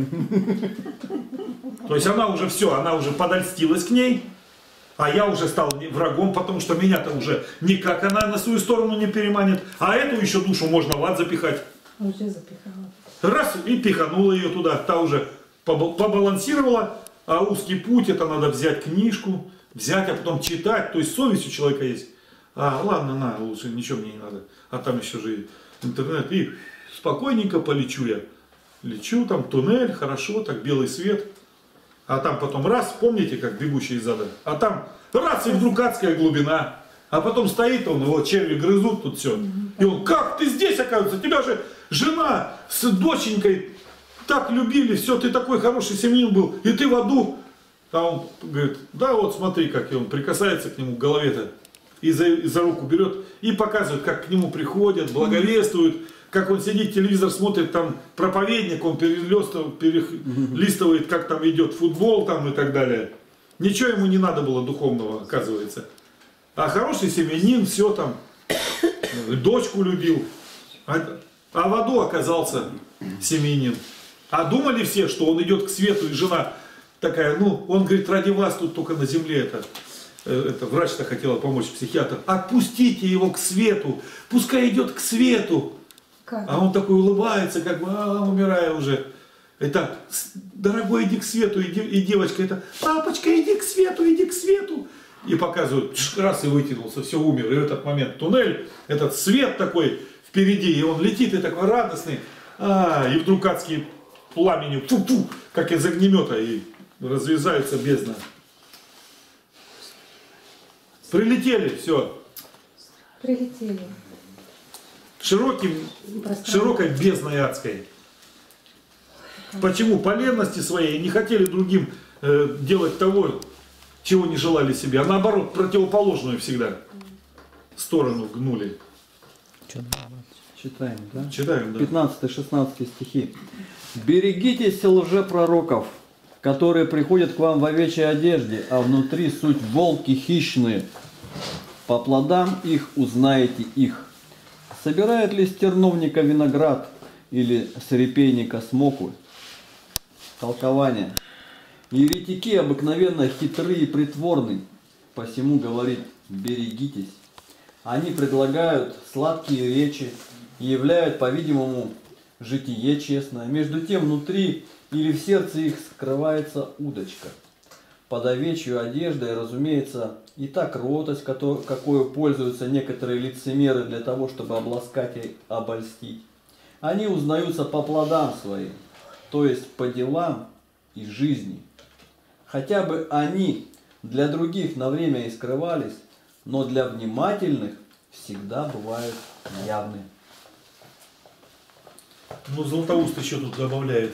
То есть она уже все, она уже подольстилась к ней, а я уже стал врагом, потому что меня-то уже никак она на свою сторону не переманит, а эту еще душу можно в ад запихать. Уже запихала. Раз, и пиханула ее туда, та уже побалансировала, а узкий путь, это надо взять книжку, взять, а потом читать, то есть совесть у человека есть. А, ладно, на, лучше ничего мне не надо, а там еще же интернет, и спокойненько полечу я. Лечу, там туннель, хорошо, так белый свет. А там потом раз, помните, как бегущий из ада? А там раз, и вдруг адская глубина. А потом стоит он, его черви грызут тут все. И он: как ты здесь, оказывается? Тебя же жена с доченькой так любили, все, ты такой хороший семьянин был, и ты в аду. А он говорит: да вот смотри, как, и он прикасается к нему к голове-то. и за, и за руку берет и показывает, как к нему приходят, благовествуют, как он сидит, телевизор смотрит, там проповедник, он перелистывает, перелистывает, как там идет футбол там и так далее. Ничего ему не надо было духовного, оказывается. А хороший семьянин, все там, дочку любил. А, а в аду оказался семьянин. А думали все, что он идет к свету, и жена такая, ну, он говорит, ради вас тут только на земле это, это врач-то хотела помочь, психиатр. Отпустите его к свету, пускай идет к свету. Как? А он такой улыбается, как бы, а, умирая уже. Это, дорогой, иди к свету, иди, и девочка, это, папочка, иди к свету, иди к свету. И показывают, раз и вытянулся, все, умер. И в этот момент туннель, этот свет такой впереди, и он летит, и такой радостный. А, и вдруг адские пламени, фу-фу, как из огнемета, и разрезается бездна. Прилетели, все. Прилетели. Широким, широкой бездной адской. Почему? По ленности своей не хотели другим э, делать того, чего не желали себе, а наоборот, противоположную всегда сторону гнули. Читаем, да? Читаем, да. пятнадцатый-шестнадцатый стихи. «Берегитесь лжепророков, которые приходят к вам в овечьей одежде, а внутри суть волки хищные. По плодам их узнаете их. Собирает ли с терновника виноград или с репейника смоквы?» Толкование. «Еретики обыкновенно хитры и притворны, посему говорит, берегитесь. Они предлагают сладкие речи и являют, по-видимому, житие честное. Между тем внутри или в сердце их скрывается удочка. Под овечью одеждой, разумеется, и та кротость, какой пользуются некоторые лицемеры для того, чтобы обласкать и обольстить. Они узнаются по плодам своим, то есть по делам и жизни. Хотя бы они для других на время и скрывались, но для внимательных всегда бывают явны». Ну, Златоуст еще тут добавляет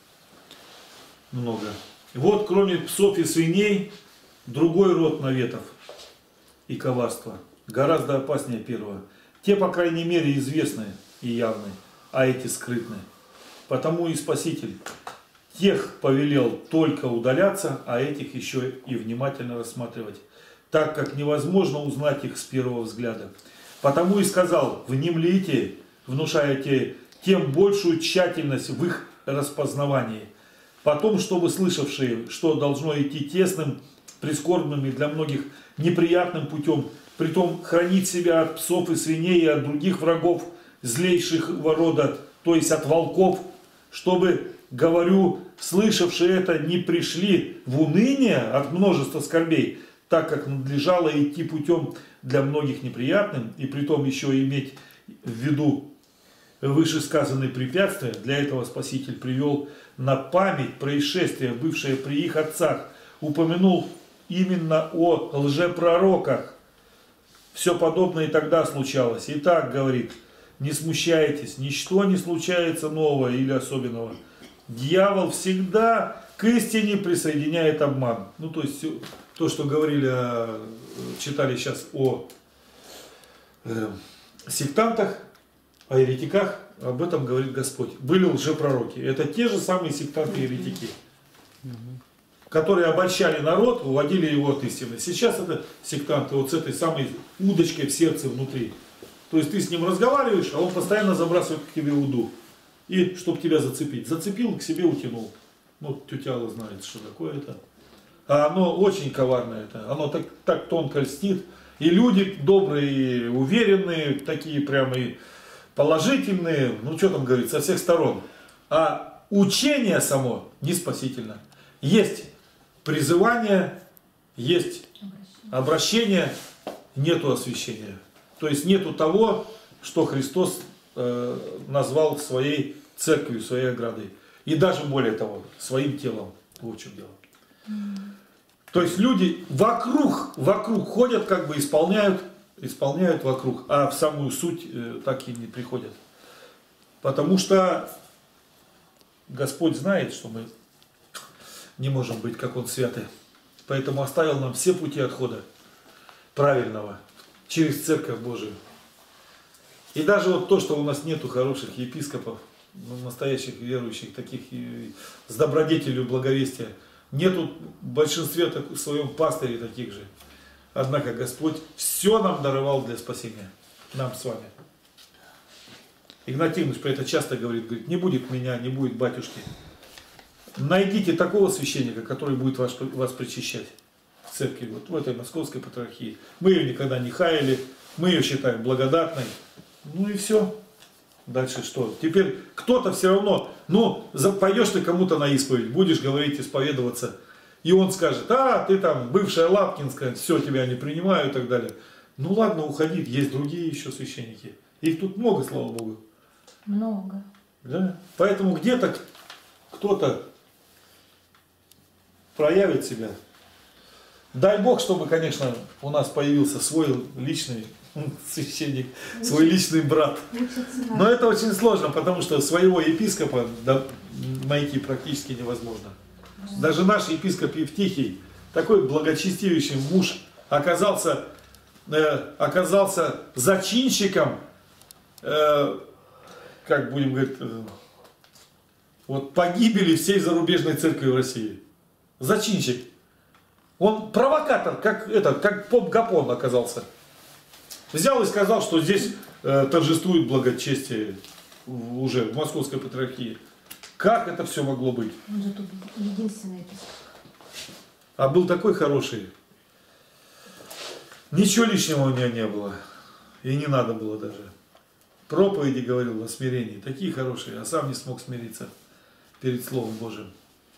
много. Вот, кроме псов и свиней, другой род наветов и коварства, гораздо опаснее первого. Те, по крайней мере, известны и явны, а эти скрытны. Потому и Спаситель тех повелел только удаляться, а этих еще и внимательно рассматривать, так как невозможно узнать их с первого взгляда. Потому и сказал, внемлите, внушаете тем большую тщательность в их распознавании. Потом, чтобы слышавшие, что должно идти тесным, прискорбным и для многих неприятным путем, притом хранить себя от псов и свиней и от других врагов злейшего рода, то есть от волков, чтобы, говорю, слышавшие это не пришли в уныние от множества скорбей, так как надлежало идти путем для многих неприятным, и притом еще иметь в виду вышесказанные препятствия. Для этого Спаситель привел на память происшествия, бывшее при их отцах, упомянул именно о лжепророках. Все подобное и тогда случалось. Итак, говорит, не смущайтесь, ничто не случается нового или особенного. Дьявол всегда к истине присоединяет обман. Ну, то есть, то, что говорили, читали сейчас о э, сектантах, о еретиках, об этом говорит Господь. Были лжепророки. Это те же самые сектанты и еретики, которые обольщали народ, уводили его от истины. Сейчас это сектанты вот с этой самой удочкой в сердце внутри. То есть ты с ним разговариваешь, а он постоянно забрасывает к тебе уду. И чтобы тебя зацепить. Зацепил, к себе утянул. Ну, тетя Алла знает, что такое это. А оно очень коварное это. Оно так, так тонко льстит. И люди добрые, уверенные, такие прямо и положительные, ну что там говорить, со всех сторон. А учение само не спасительно. Есть призывание, есть обращение, нету освящения. То есть нету того, что Христос э, назвал своей церковью, своей оградой. И даже более того, своим телом. Вот в чем дело. То есть люди вокруг, вокруг ходят, как бы исполняют, исполняют вокруг, а в самую суть э, так и не приходят. Потому что Господь знает, что мы не можем быть, как Он святый. Поэтому оставил нам все пути отхода правильного, через Церковь Божию. И даже вот то, что у нас нету хороших епископов, настоящих верующих, таких и с добродетелью благовестия, нету в большинстве в своем пастыре таких же. Однако Господь все нам даровал для спасения. Нам с вами. Игнатий Ильич про это часто говорит, говорит, не будет меня, не будет батюшки. Найдите такого священника, который будет вас, вас причащать в церкви, вот в этой московской патриархии. Мы ее никогда не хаяли, мы ее считаем благодатной. Ну и все. Дальше что? Теперь кто-то все равно, ну, пойдешь ты кому-то на исповедь, будешь говорить, исповедоваться, и он скажет, а, ты там бывшая Лапкинская, все, тебя не принимаю и так далее. Ну ладно, уходи, есть другие еще священники. Их тут много, слава Богу. Много. Да? Поэтому где-то кто-то проявит себя. Дай Бог, чтобы, конечно, у нас появился свой личный священник, свой личный брат. Но это очень сложно, потому что своего епископа найти практически невозможно. Даже наш епископ Евтихий, такой благочестивейший муж, оказался, э, оказался зачинщиком, э, как будем говорить, э, вот погибели всей зарубежной церкви в России. Зачинщик. Он провокатор, как, это, как поп Гапон оказался. Взял и сказал, что здесь э, торжествует благочестие в, уже в Московской патриархии. Как это все могло быть? Он же тут единственный епископ. А был такой хороший. Ничего лишнего у меня не было. И не надо было даже. Проповеди говорил о смирении. Такие хорошие, а сам не смог смириться перед Словом Божьим.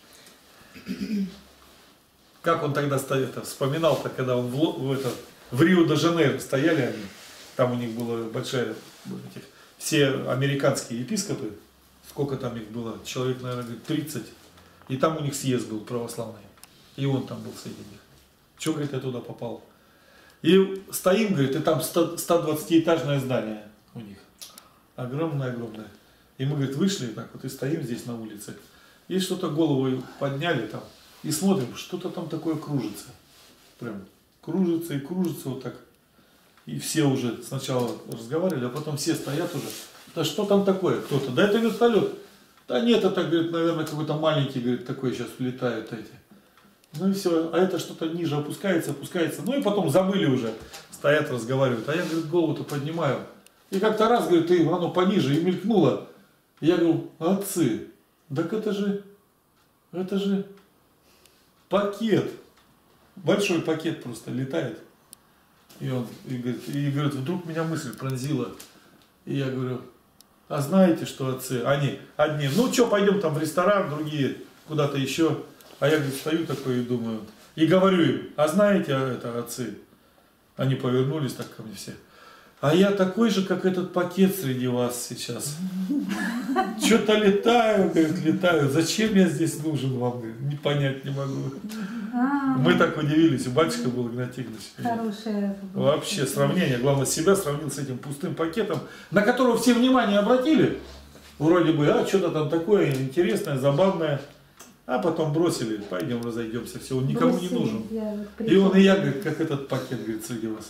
Как он тогда это, вспоминал-то, когда он в, в, это, в Рио-де-Жанейро стояли они. Там у них была большая, этих, все американские епископы. Сколько там их было? Человек, наверное, тридцать. И там у них съезд был православный. И он там был среди них. Че, говорит, я туда попал? И стоим, говорит, и там сто двадцатиэтажное здание у них. Огромное-огромное. И мы, говорит, вышли так вот и стоим здесь на улице. И что-то голову подняли там. И смотрим, что-то там такое кружится. Прям кружится и кружится вот так. И все уже сначала разговаривали, а потом все стоят уже. Да что там такое? Кто-то. Да это вертолет. Да нет, это, говорит, наверное, какой-то маленький, говорит, такой сейчас влетают эти. Ну и все. А это что-то ниже опускается, опускается. Ну и потом забыли уже. Стоят, разговаривают. А я, говорит, голову-то поднимаю. И как-то раз, говорит, и оно пониже и мелькнуло. И я говорю, отцы, так это же, это же пакет. Большой пакет просто летает. И он и говорит, и говорит, вдруг меня мысль пронзила. И я говорю, а знаете, что отцы? Они одни, ну что, пойдем там в ресторан, другие куда-то еще. А я, говорит, стою такой и думаю. И говорю им, а знаете, это отцы? Они повернулись так ко мне все. А я такой же, как этот пакет среди вас сейчас. Что-то летаю, говорит, летаю. Зачем я здесь нужен вам? Говорит, не понять не могу. Мы так удивились. У батюшка был Игнатий Ильич. Хорошее. Вообще сравнение. Главное, себя сравнил с этим пустым пакетом, на которого все внимание обратили. Вроде бы, а что-то там такое интересное, забавное. А потом бросили, пойдем разойдемся. Все, он никому не нужен. И он и я, говорит, как этот пакет, говорит, среди вас.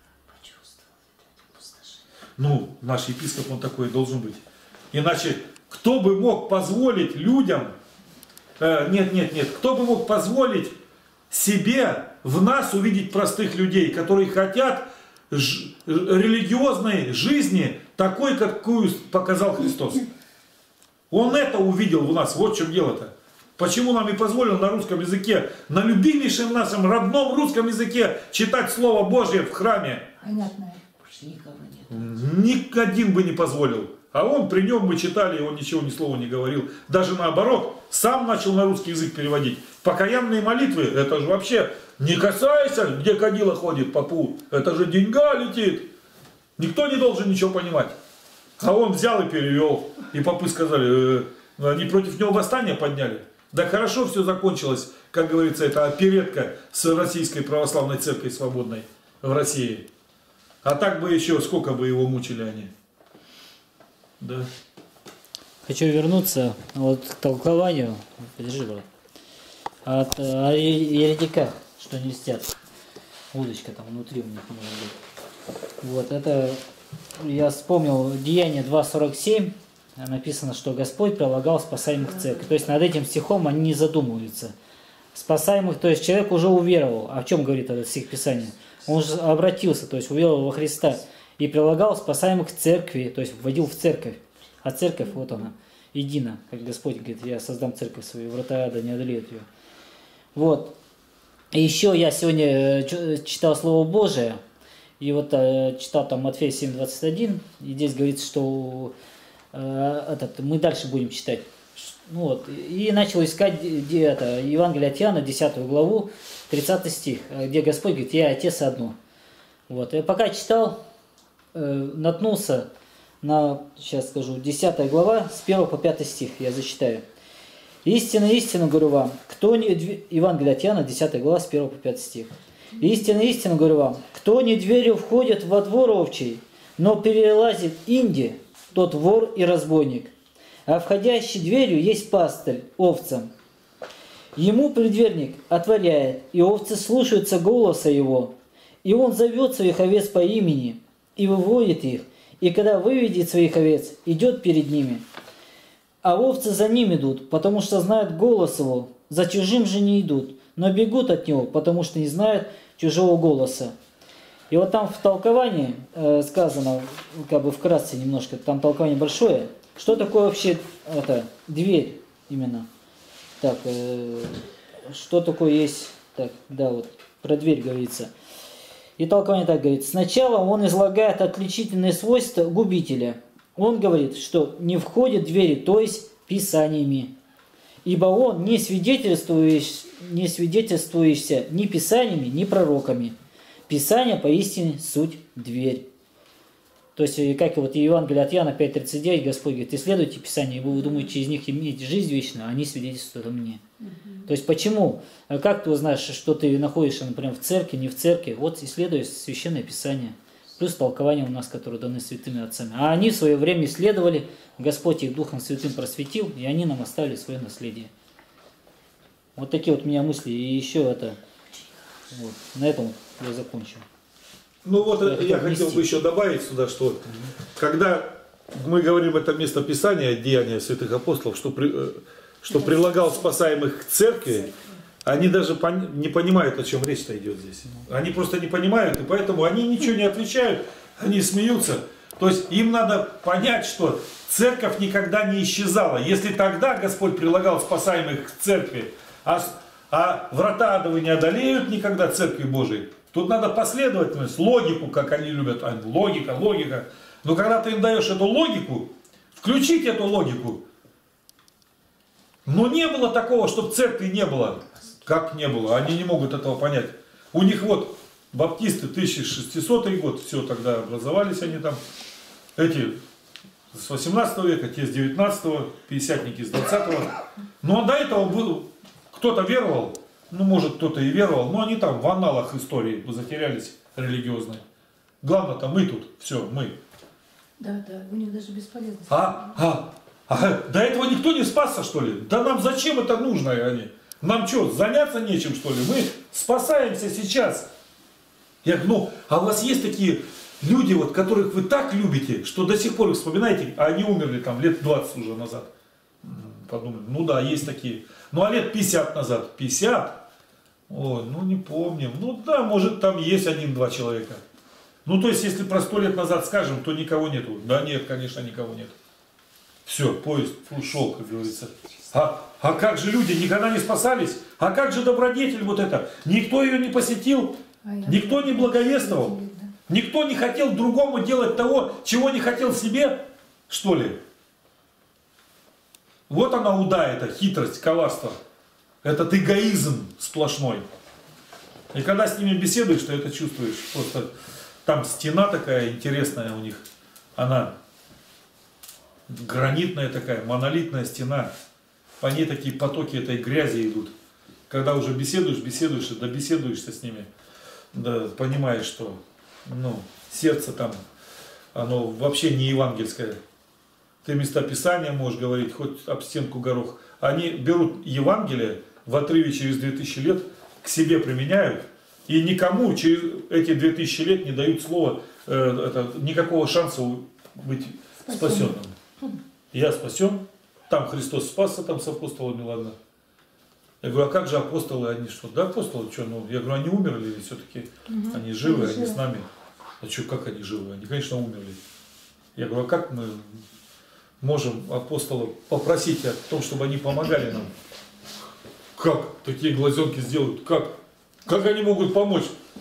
Ну, наш епископ, он такой должен быть. Иначе, кто бы мог позволить людям, э, нет, нет, нет, кто бы мог позволить себе в нас увидеть простых людей, которые хотят ж, религиозной жизни такой, какую показал Христос. Он это увидел в нас, вот в чем дело-то. Почему нам и позволил на русском языке, на любимейшем нашем родном русском языке читать Слово Божье в храме? Понятно. Ни один бы не позволил. А он, при нем мы читали, он ничего ни слова не говорил. Даже наоборот, сам начал на русский язык переводить. Покаянные молитвы, это же вообще не касайся, где кадила ходит попу. Это же деньга летит. Никто не должен ничего понимать. А он взял и перевел. И попы сказали, э, они против него восстание подняли. Да хорошо все закончилось, как говорится, это оперетка с Российской Православной Церковью Свободной в России. А так бы еще, сколько бы его мучили они. Да. Хочу вернуться вот к толкованию, подержи, брат, от о еретиках, что не льстят. Удочка там внутри у них может быть. Вот, это я вспомнил Деяние два сорок семь. Написано, что Господь прилагал спасаемых в церковь. То есть над этим стихом они не задумываются. Спасаемых, то есть человек уже уверовал. А в чем говорит этот стих Писания? Он уже обратился, то есть уверовал во Христа. И прилагал спасаемых в церкви, то есть вводил в церковь. А церковь, вот она, едина. Как Господь говорит, я создам церковь свою, врата ада не одолеют ее. Вот. И еще я сегодня читал Слово Божие. И вот читал там Матфея семь двадцать один. И здесь говорится, что этот, мы дальше будем читать. Ну вот, и начал искать где это, Евангелие от Иоанна, десятую главу, тридцатый стих, где Господь говорит, я и Отец одно. Вот, и пока читал, э, наткнулся на, сейчас скажу, десятая глава, с первого по пятый стих, я зачитаю. Истинно, истинно говорю вам, кто не... Евангелие от Иоанна, десятая глава, с первого по пятый стих. Истинно, истинно говорю вам, кто не дверью входит во двор овчий, но перелазит инди, тот вор и разбойник. А входящий дверью есть пастырь овцам. Ему предверник отворяет, и овцы слушаются голоса его. И он зовет своих овец по имени, и выводит их. И когда выведет своих овец, идет перед ними. А овцы за ним идут, потому что знают голос его. За чужим же не идут, но бегут от него, потому что не знают чужого голоса. И вот там в толковании э, сказано, как бы вкратце немножко, там толкование большое. Что такое вообще это, дверь именно? Так, э, что такое есть? Так, да, вот про дверь говорится. И толкование так говорит. Сначала он излагает отличительные свойства губителя. Он говорит, что не входит в двери, то есть писаниями. Ибо он не свидетельствуешь, не свидетельствуешься ни писаниями, ни пророками. Писание поистине суть дверь. То есть, как и вот Евангелие от Иоанна пять тридцать девять, Господь говорит, исследуйте Писание, и вы думаете, через них иметь жизнь вечную, а они свидетельствуют о мне. Угу. То есть, почему? Как ты узнаешь, что ты находишься, например, в церкви, не в церкви? Вот исследуй Священное Писание. Плюс толкования у нас, которые даны святыми отцами. А они в свое время исследовали, Господь их Духом Святым просветил, и они нам оставили свое наследие. Вот такие вот у меня мысли. И еще это, вот, на этом я закончу. Ну вот я, я хотел вместе. бы еще добавить сюда, что угу. когда мы говорим это место Писания, Деяния святых апостолов, что, при, что прилагал спасаемых к церкви, они даже пон, не понимают, о чем речь-то идет здесь. Они просто не понимают, и поэтому они ничего не отвечают, они смеются. То есть им надо понять, что церковь никогда не исчезала. Если тогда Господь прилагал спасаемых к церкви, а, а врата адовы не одолеют никогда церкви Божией, тут надо последовательность, логику, как они любят. Логика, логика. Но когда ты им даешь эту логику, включить эту логику. Но не было такого, чтобы церкви не было. Как не было? Они не могут этого понять. У них вот баптисты тысяча шестисотый год, все, тогда образовались они там. Эти с восемнадцатого века, те с девятнадцатого, пятидесятники с двадцатого. Но до этого был, кто-то веровал. Ну, может, кто-то и веровал, но они там в аналах истории затерялись религиозные. Главное-то мы тут, все, мы. Да, да, у них даже бесполезно. А, а, а, до этого никто не спасся, что ли? Да нам зачем это нужно, они? Нам что, заняться нечем, что ли? Мы спасаемся сейчас. Я говорю, ну, а у вас есть такие люди, вот, которых вы так любите, что до сих пор их вспоминаете, а они умерли там лет двадцать уже назад. Подумали, ну да, есть такие. Ну а лет пятьдесят назад, пятьдесят, ой, ну не помним, ну да, может там есть один-два человека. Ну то есть, если про сто лет назад скажем, то никого нету. Да нет, конечно, никого нет. Все, поезд ушел, как говорится. А, а как же люди никогда не спасались? А как же добродетель вот это? Никто ее не посетил, никто не благовествовал, никто не хотел другому делать того, чего не хотел себе, что ли? Вот она уда, это хитрость, коварство. Этот эгоизм сплошной. И когда с ними беседуешь, ты это чувствуешь. Просто там стена такая интересная у них. Она гранитная такая, монолитная стена. По ней такие потоки этой грязи идут. Когда уже беседуешь, беседуешь, и добеседуешься с ними, да, понимаешь, что ну, сердце там, оно вообще не евангельское. Ты места Писания можешь говорить, хоть об стенку горох. Они берут Евангелие в отрыве через две тысячи лет, к себе применяют, И никому через эти две тысячи лет не дают слова, э, это, никакого шанса быть спасенным. Я спасен, там Христос спасся, там с апостолами, ладно. Я говорю, а как же апостолы, они что? Да, апостолы, что, ну, я говорю, они умерли или все-таки угу. они живы, они, они с нами. А что, как они живы? Они, конечно, умерли. Я говорю, а как мы можем апостолов попросить о том, чтобы они помогали нам? Как такие глазенки сделают? Как? Как они могут помочь?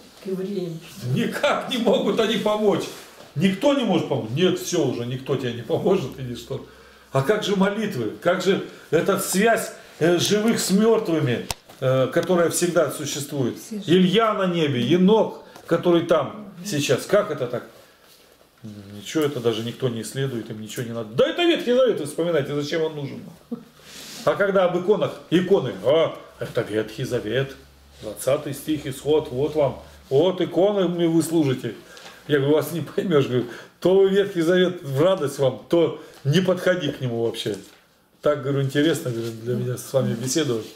Никак не могут они помочь. Никто не может помочь. Нет, все уже, никто тебе не поможет или что. А как же молитвы? Как же эта связь э, живых с мертвыми, э, которая всегда существует? Илья на небе, Енох, который там сейчас. Как это так? Ничего это даже никто не исследует, им ничего не надо. Да это Ветхий Завет, вы вспоминайте, зачем он нужен? А когда об иконах, иконы, а, это Ветхий Завет, двадцатый стих, Исход, вот вам, вот иконами вы служите. Я говорю, вас не поймешь, говорю, то Ветхий Завет в радость вам, то не подходи к нему вообще. Так, говорю, интересно говорю, для меня с вами беседовать.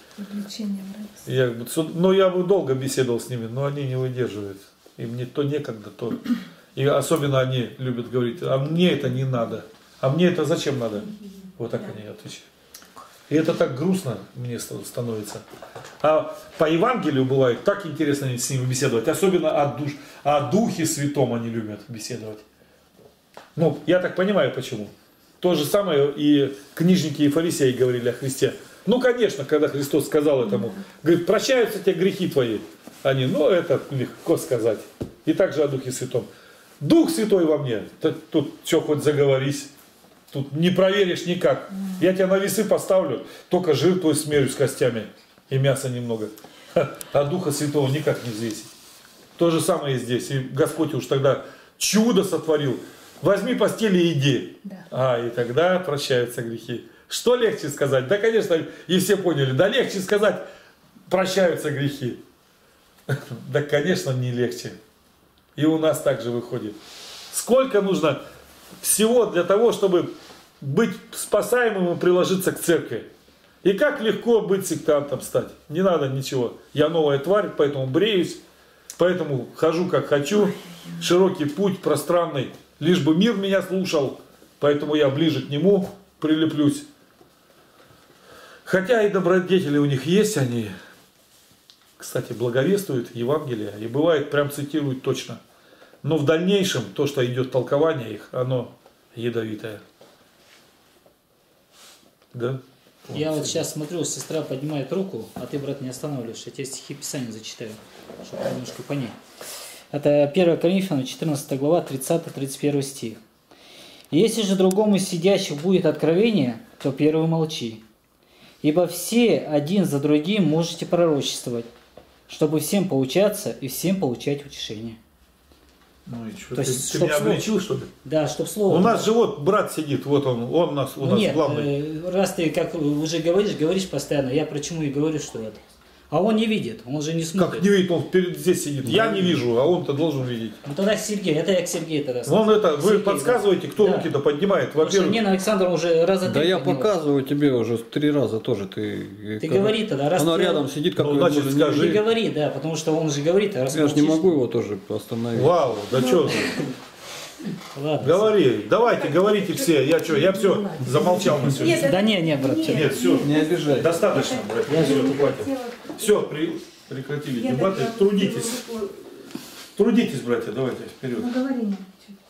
Я, ну, я бы долго беседовал с ними, но они не выдерживают. Им не то некогда, то... И особенно они любят говорить, а мне это не надо. А мне это зачем надо? Вот так они отвечают. И это так грустно мне становится. А по Евангелию бывает так интересно с ними беседовать. Особенно о, душ, о Духе Святом они любят беседовать. Ну, я так понимаю, почему. То же самое и книжники и фарисеи говорили о Христе. Ну, конечно, когда Христос сказал этому, говорит, прощаются тебе грехи твои. Они, ну, это легко сказать. И также о Духе Святом. Дух Святой во мне. Тут что, хоть заговорись. Тут не проверишь никак. Я тебя на весы поставлю, только жир твой смерю с костями и мяса немного. А Духа Святого никак не взвесить. То же самое и здесь. И Господь уж тогда чудо сотворил. Возьми постель и иди. Да. А, и тогда прощаются грехи. Что легче сказать? Да, конечно, и все поняли. Да легче сказать, прощаются грехи. Да, конечно, не легче. И у нас также выходит. Сколько нужно всего для того, чтобы быть спасаемым и приложиться к церкви. И как легко быть сектантом стать. Не надо ничего. Я новая тварь, поэтому бреюсь, поэтому хожу как хочу. Широкий путь, пространный. Лишь бы мир меня слушал, поэтому я ближе к нему прилеплюсь. Хотя и добродетели у них есть, они, кстати, благовествуют Евангелие. И бывает, прям цитируют точно. Но в дальнейшем, то, что идет толкование их, оно ядовитое. Да? Я вот сейчас смотрю, сестра поднимает руку, а ты, брат, не останавливаешь. Я тебе стихи Писания зачитаю, чтобы немножко понять. Это первое Коринфянам, четырнадцатая глава, тридцатый тридцать первый стих. «Если же другому из сидящих будет откровение, то первый молчи. Ибо все один за другим можете пророчествовать, чтобы всем поучаться и всем получать утешение». Ну и что, То ты, есть, ты меня обличил, что ли? Да, чтоб слово... У нас же вот брат сидит, вот он, он у нас, у ну, нас нет, главный. Раз ты как уже говоришь, говоришь постоянно, я почему и говорю, что это. А он не видит, он же не смотрит. Как не видит, он перед, здесь сидит. Да. Я не вижу, а он-то должен видеть. Ну тогда Сергей, это я к Сергею тогда. Вон это, вы Сергей, подсказываете, кто да. руки-то поднимает. Во-первых. Нина Александр уже раза да три я поднимал. показываю тебе уже три раза тоже. Ты, ты говори тогда, раз она ты... рядом сидит, как ну, значит, не... скажи. Ты говори, да, потому что он же говорит. А раз я же не молчишь... могу его тоже остановить. Вау, да что ты. Ладно. Говори, давайте, говорите все. Я что, я все, замолчал на сегодня. Нет, Да не, не, брат. Нет. Нет, все. Не обижай. Достаточно, брат. Я Все, же- хватит. хотела- Все, при- прекратили Я дебаты. так Трудитесь. руку- Трудитесь, братья, давайте, вперед. Ну говори мне.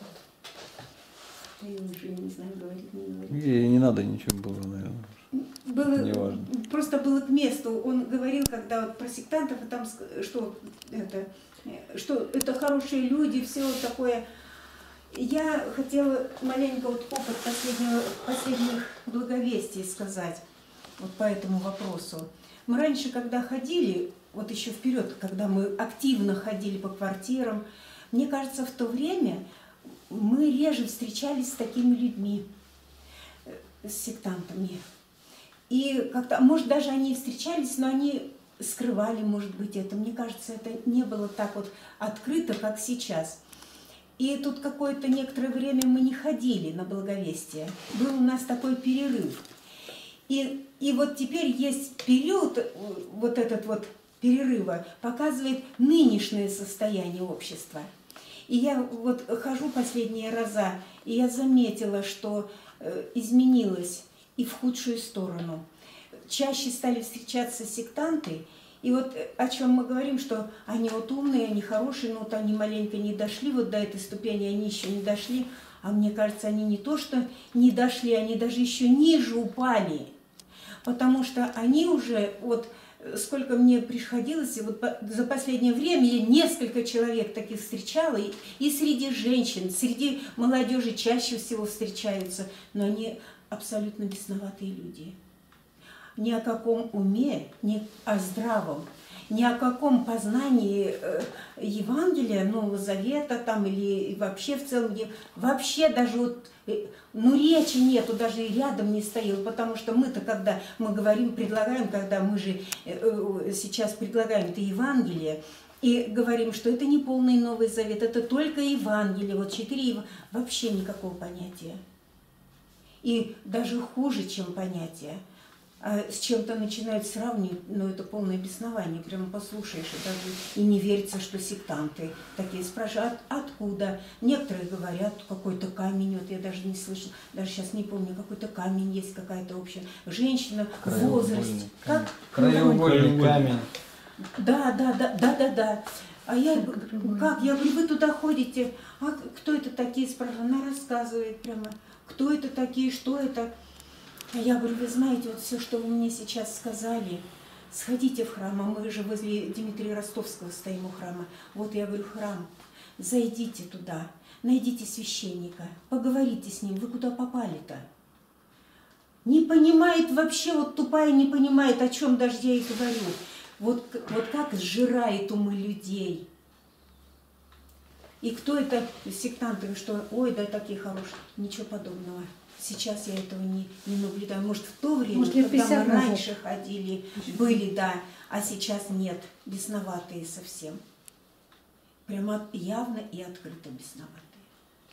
Я уже не знаю, говорить, не говорить. И не надо ничего было, наверное. Было, Неважно. просто было к месту. Он говорил, когда вот про сектантов, и там ск- что это, э, что это хорошие люди, все вот такое. Я хотела маленько вот опыт последнего, последних благовестий сказать вот по этому вопросу. Мы раньше, когда ходили, вот еще вперед, когда мы активно ходили по квартирам, мне кажется, в то время мы реже встречались с такими людьми, э, с сектантами. И как-то, может, даже они и встречались, но они скрывали, может быть, это. Мне кажется, это не было так вот открыто, как сейчас. И тут какое-то некоторое время мы не ходили на благовестие. Был у нас такой перерыв. И, и вот теперь есть период, вот этот вот перерыва показывает нынешнее состояние общества. И я вот хожу последние раза, и я заметила, что э, изменилось и в худшую сторону. Чаще стали встречаться сектанты, и вот о чем мы говорим, что они вот умные, они хорошие, но вот они маленько не дошли вот до этой ступени, они еще не дошли, а мне кажется, они не то что не дошли, они даже еще ниже упали, потому что они уже, вот сколько мне приходилось, и вот за последнее время я несколько человек таких встречала, и, и среди женщин, среди молодежи чаще всего встречаются, но они абсолютно бесноватые люди. Ни о каком уме, ни о здравом, ни о каком познании э, Евангелия, Нового Завета там, или вообще в целом, вообще даже вот, э, ну речи нету, даже и рядом не стоял, потому что мы-то, когда мы говорим, предлагаем, когда мы же э, э, сейчас предлагаем это Евангелие, и говорим, что это не полный Новый Завет, это только Евангелие, вот четыре, вообще никакого понятия. И даже хуже, чем понятие. А с чем-то начинают сравнивать, но это полное беснование, прямо послушаешь, и даже и не верится, что сектанты такие спрашивают, от, откуда? Некоторые говорят, какой-то камень, вот я даже не слышала, даже сейчас не помню, какой-то камень есть, какая-то общая женщина, возраст. Как? Краеугольный камень. Да, да, да, да, да, да. А я, как? Я говорю, вы туда ходите, а кто это такие, спрашиваю, она рассказывает прямо, кто это такие, что это. Я говорю, вы знаете, вот все, что вы мне сейчас сказали, сходите в храм, а мы же возле Дмитрия Ростовского стоим у храма. Вот я говорю, храм, зайдите туда, найдите священника, поговорите с ним, вы куда попали-то? Не понимает вообще, вот тупая не понимает, о чем даже я и говорю. Вот, вот как сжирает умы людей. И кто это, сектанты, что, ой, да такие хорошие, ничего подобного. Сейчас я этого не, не наблюдаю. Может, в то время, Может, когда мы назад. раньше ходили, были, да, а сейчас нет, бесноватые совсем. Прямо явно и открыто бесноватые.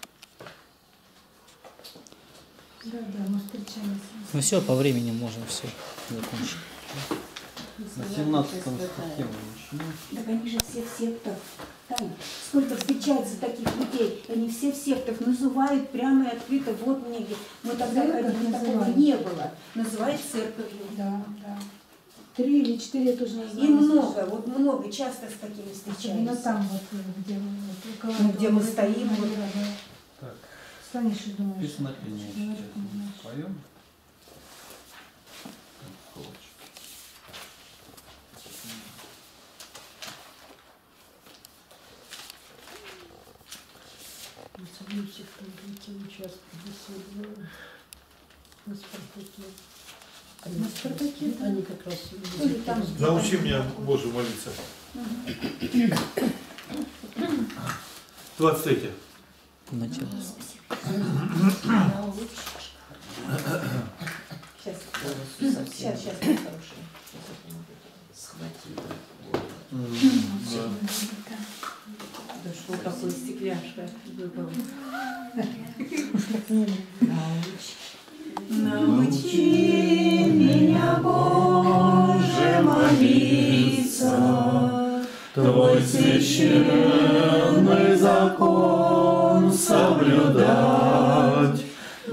Да, да, мы встречаемся. Ну все, по времени можем все закончить. На семнадцатом статье мы начнем. Так они же все в сектах. Там сколько встречается таких людей, они все в сектах называют прямо и открыто. Вот мне, мы тогда Церковь ходили, такого называют. не было. Называют церковью. Да, да. Три или четыре я тоже не И знаю. много, вот много, часто с такими Особенно встречаются. там, вот, где, мы, вот, около Ну, где мы этого стоим, вот. мира, да. Так, Станешь и думаешь. песнопение что сейчас человек не знаешь. поем. Следующих там участки беседы на Спартаке. На Спартаке они как раз Или там, где Научи они меня, находятся. Боже, молиться. двадцать третье. Начало. Сейчас, сейчас, сейчас, хорошие. Да что такое стекляшка выпала? Научи меня, Боже, молиться, Твой священный закон соблюдать.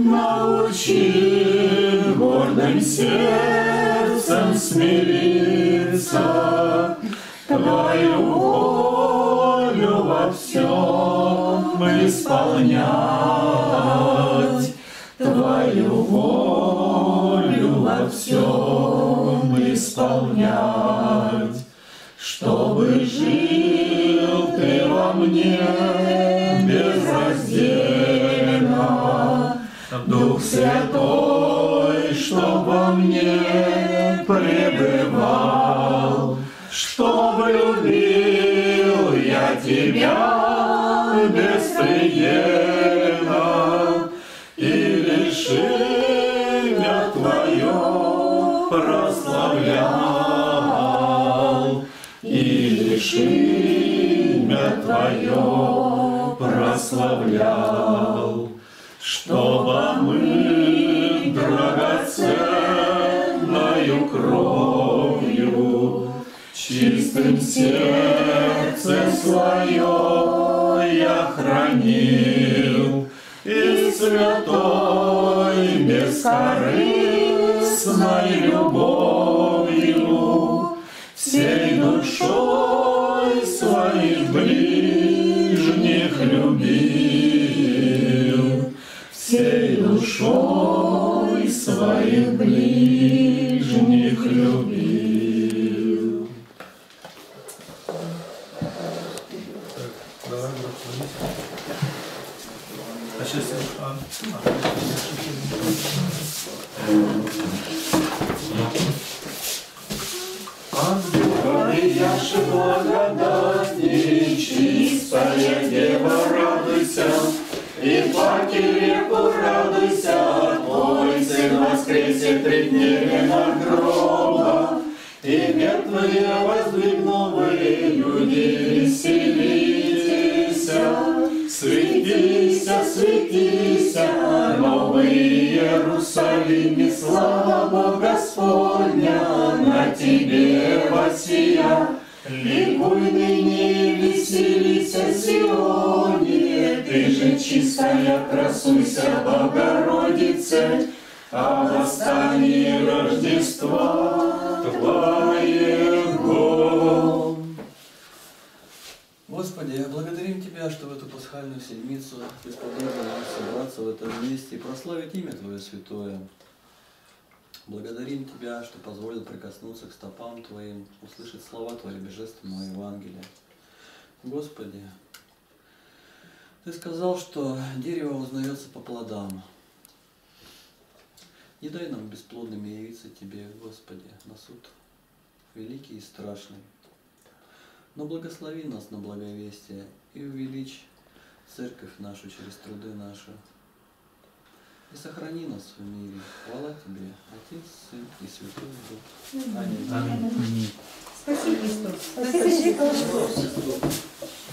Научи гордым сердцем смириться, Твою волю во всем исполнять, Твою волю во всем исполнять, чтобы жил Ты во мне безраздельно, Дух Святой, чтоб во мне пребывал, чтоб любил я Тебя беспредельно и лишь имя Твое прославлял, и лишь имя Твое прославлял, чтобы мы драгоценною кровью чистым сердце свое я хранил, и святой бескорыстной любовью всей душой своих ближних любил, всей душой своих ближних любил. Давай, а сейчас а, Ангелы Яши благодатней, чистая Дева, радуйся, и паки реку радуйся, Твой Сын воскресе три дня от гроба, и мертвые воздвигновые люди веселитесь, светися, светися, новый Иерусалим, слава Бога Господня на тебе воссия. Ликуй ныне, веселися, Сионе, ты же чистая, красуйся, Богородице, о восстании Рождества Твоего. Господи, благодарим Тебя, что в эту пасхальную седмицу Ты сподобил нам собраться в этом месте и прославить имя Твое святое. Благодарим Тебя, что позволил прикоснуться к стопам Твоим, услышать слова Твои божественного Евангелия. Господи, Ты сказал, что дерево узнается по плодам. Не дай нам бесплодными явиться Тебе, Господи, на суд великий и страшный. Но благослови нас на благовестие и увеличь церковь нашу через труды наши. И сохрани нас в мире. Хвала Тебе, Отец, Сын и Святой Дух. Аминь. Аминь. Спасибо, Христос. Спасибо, Христос.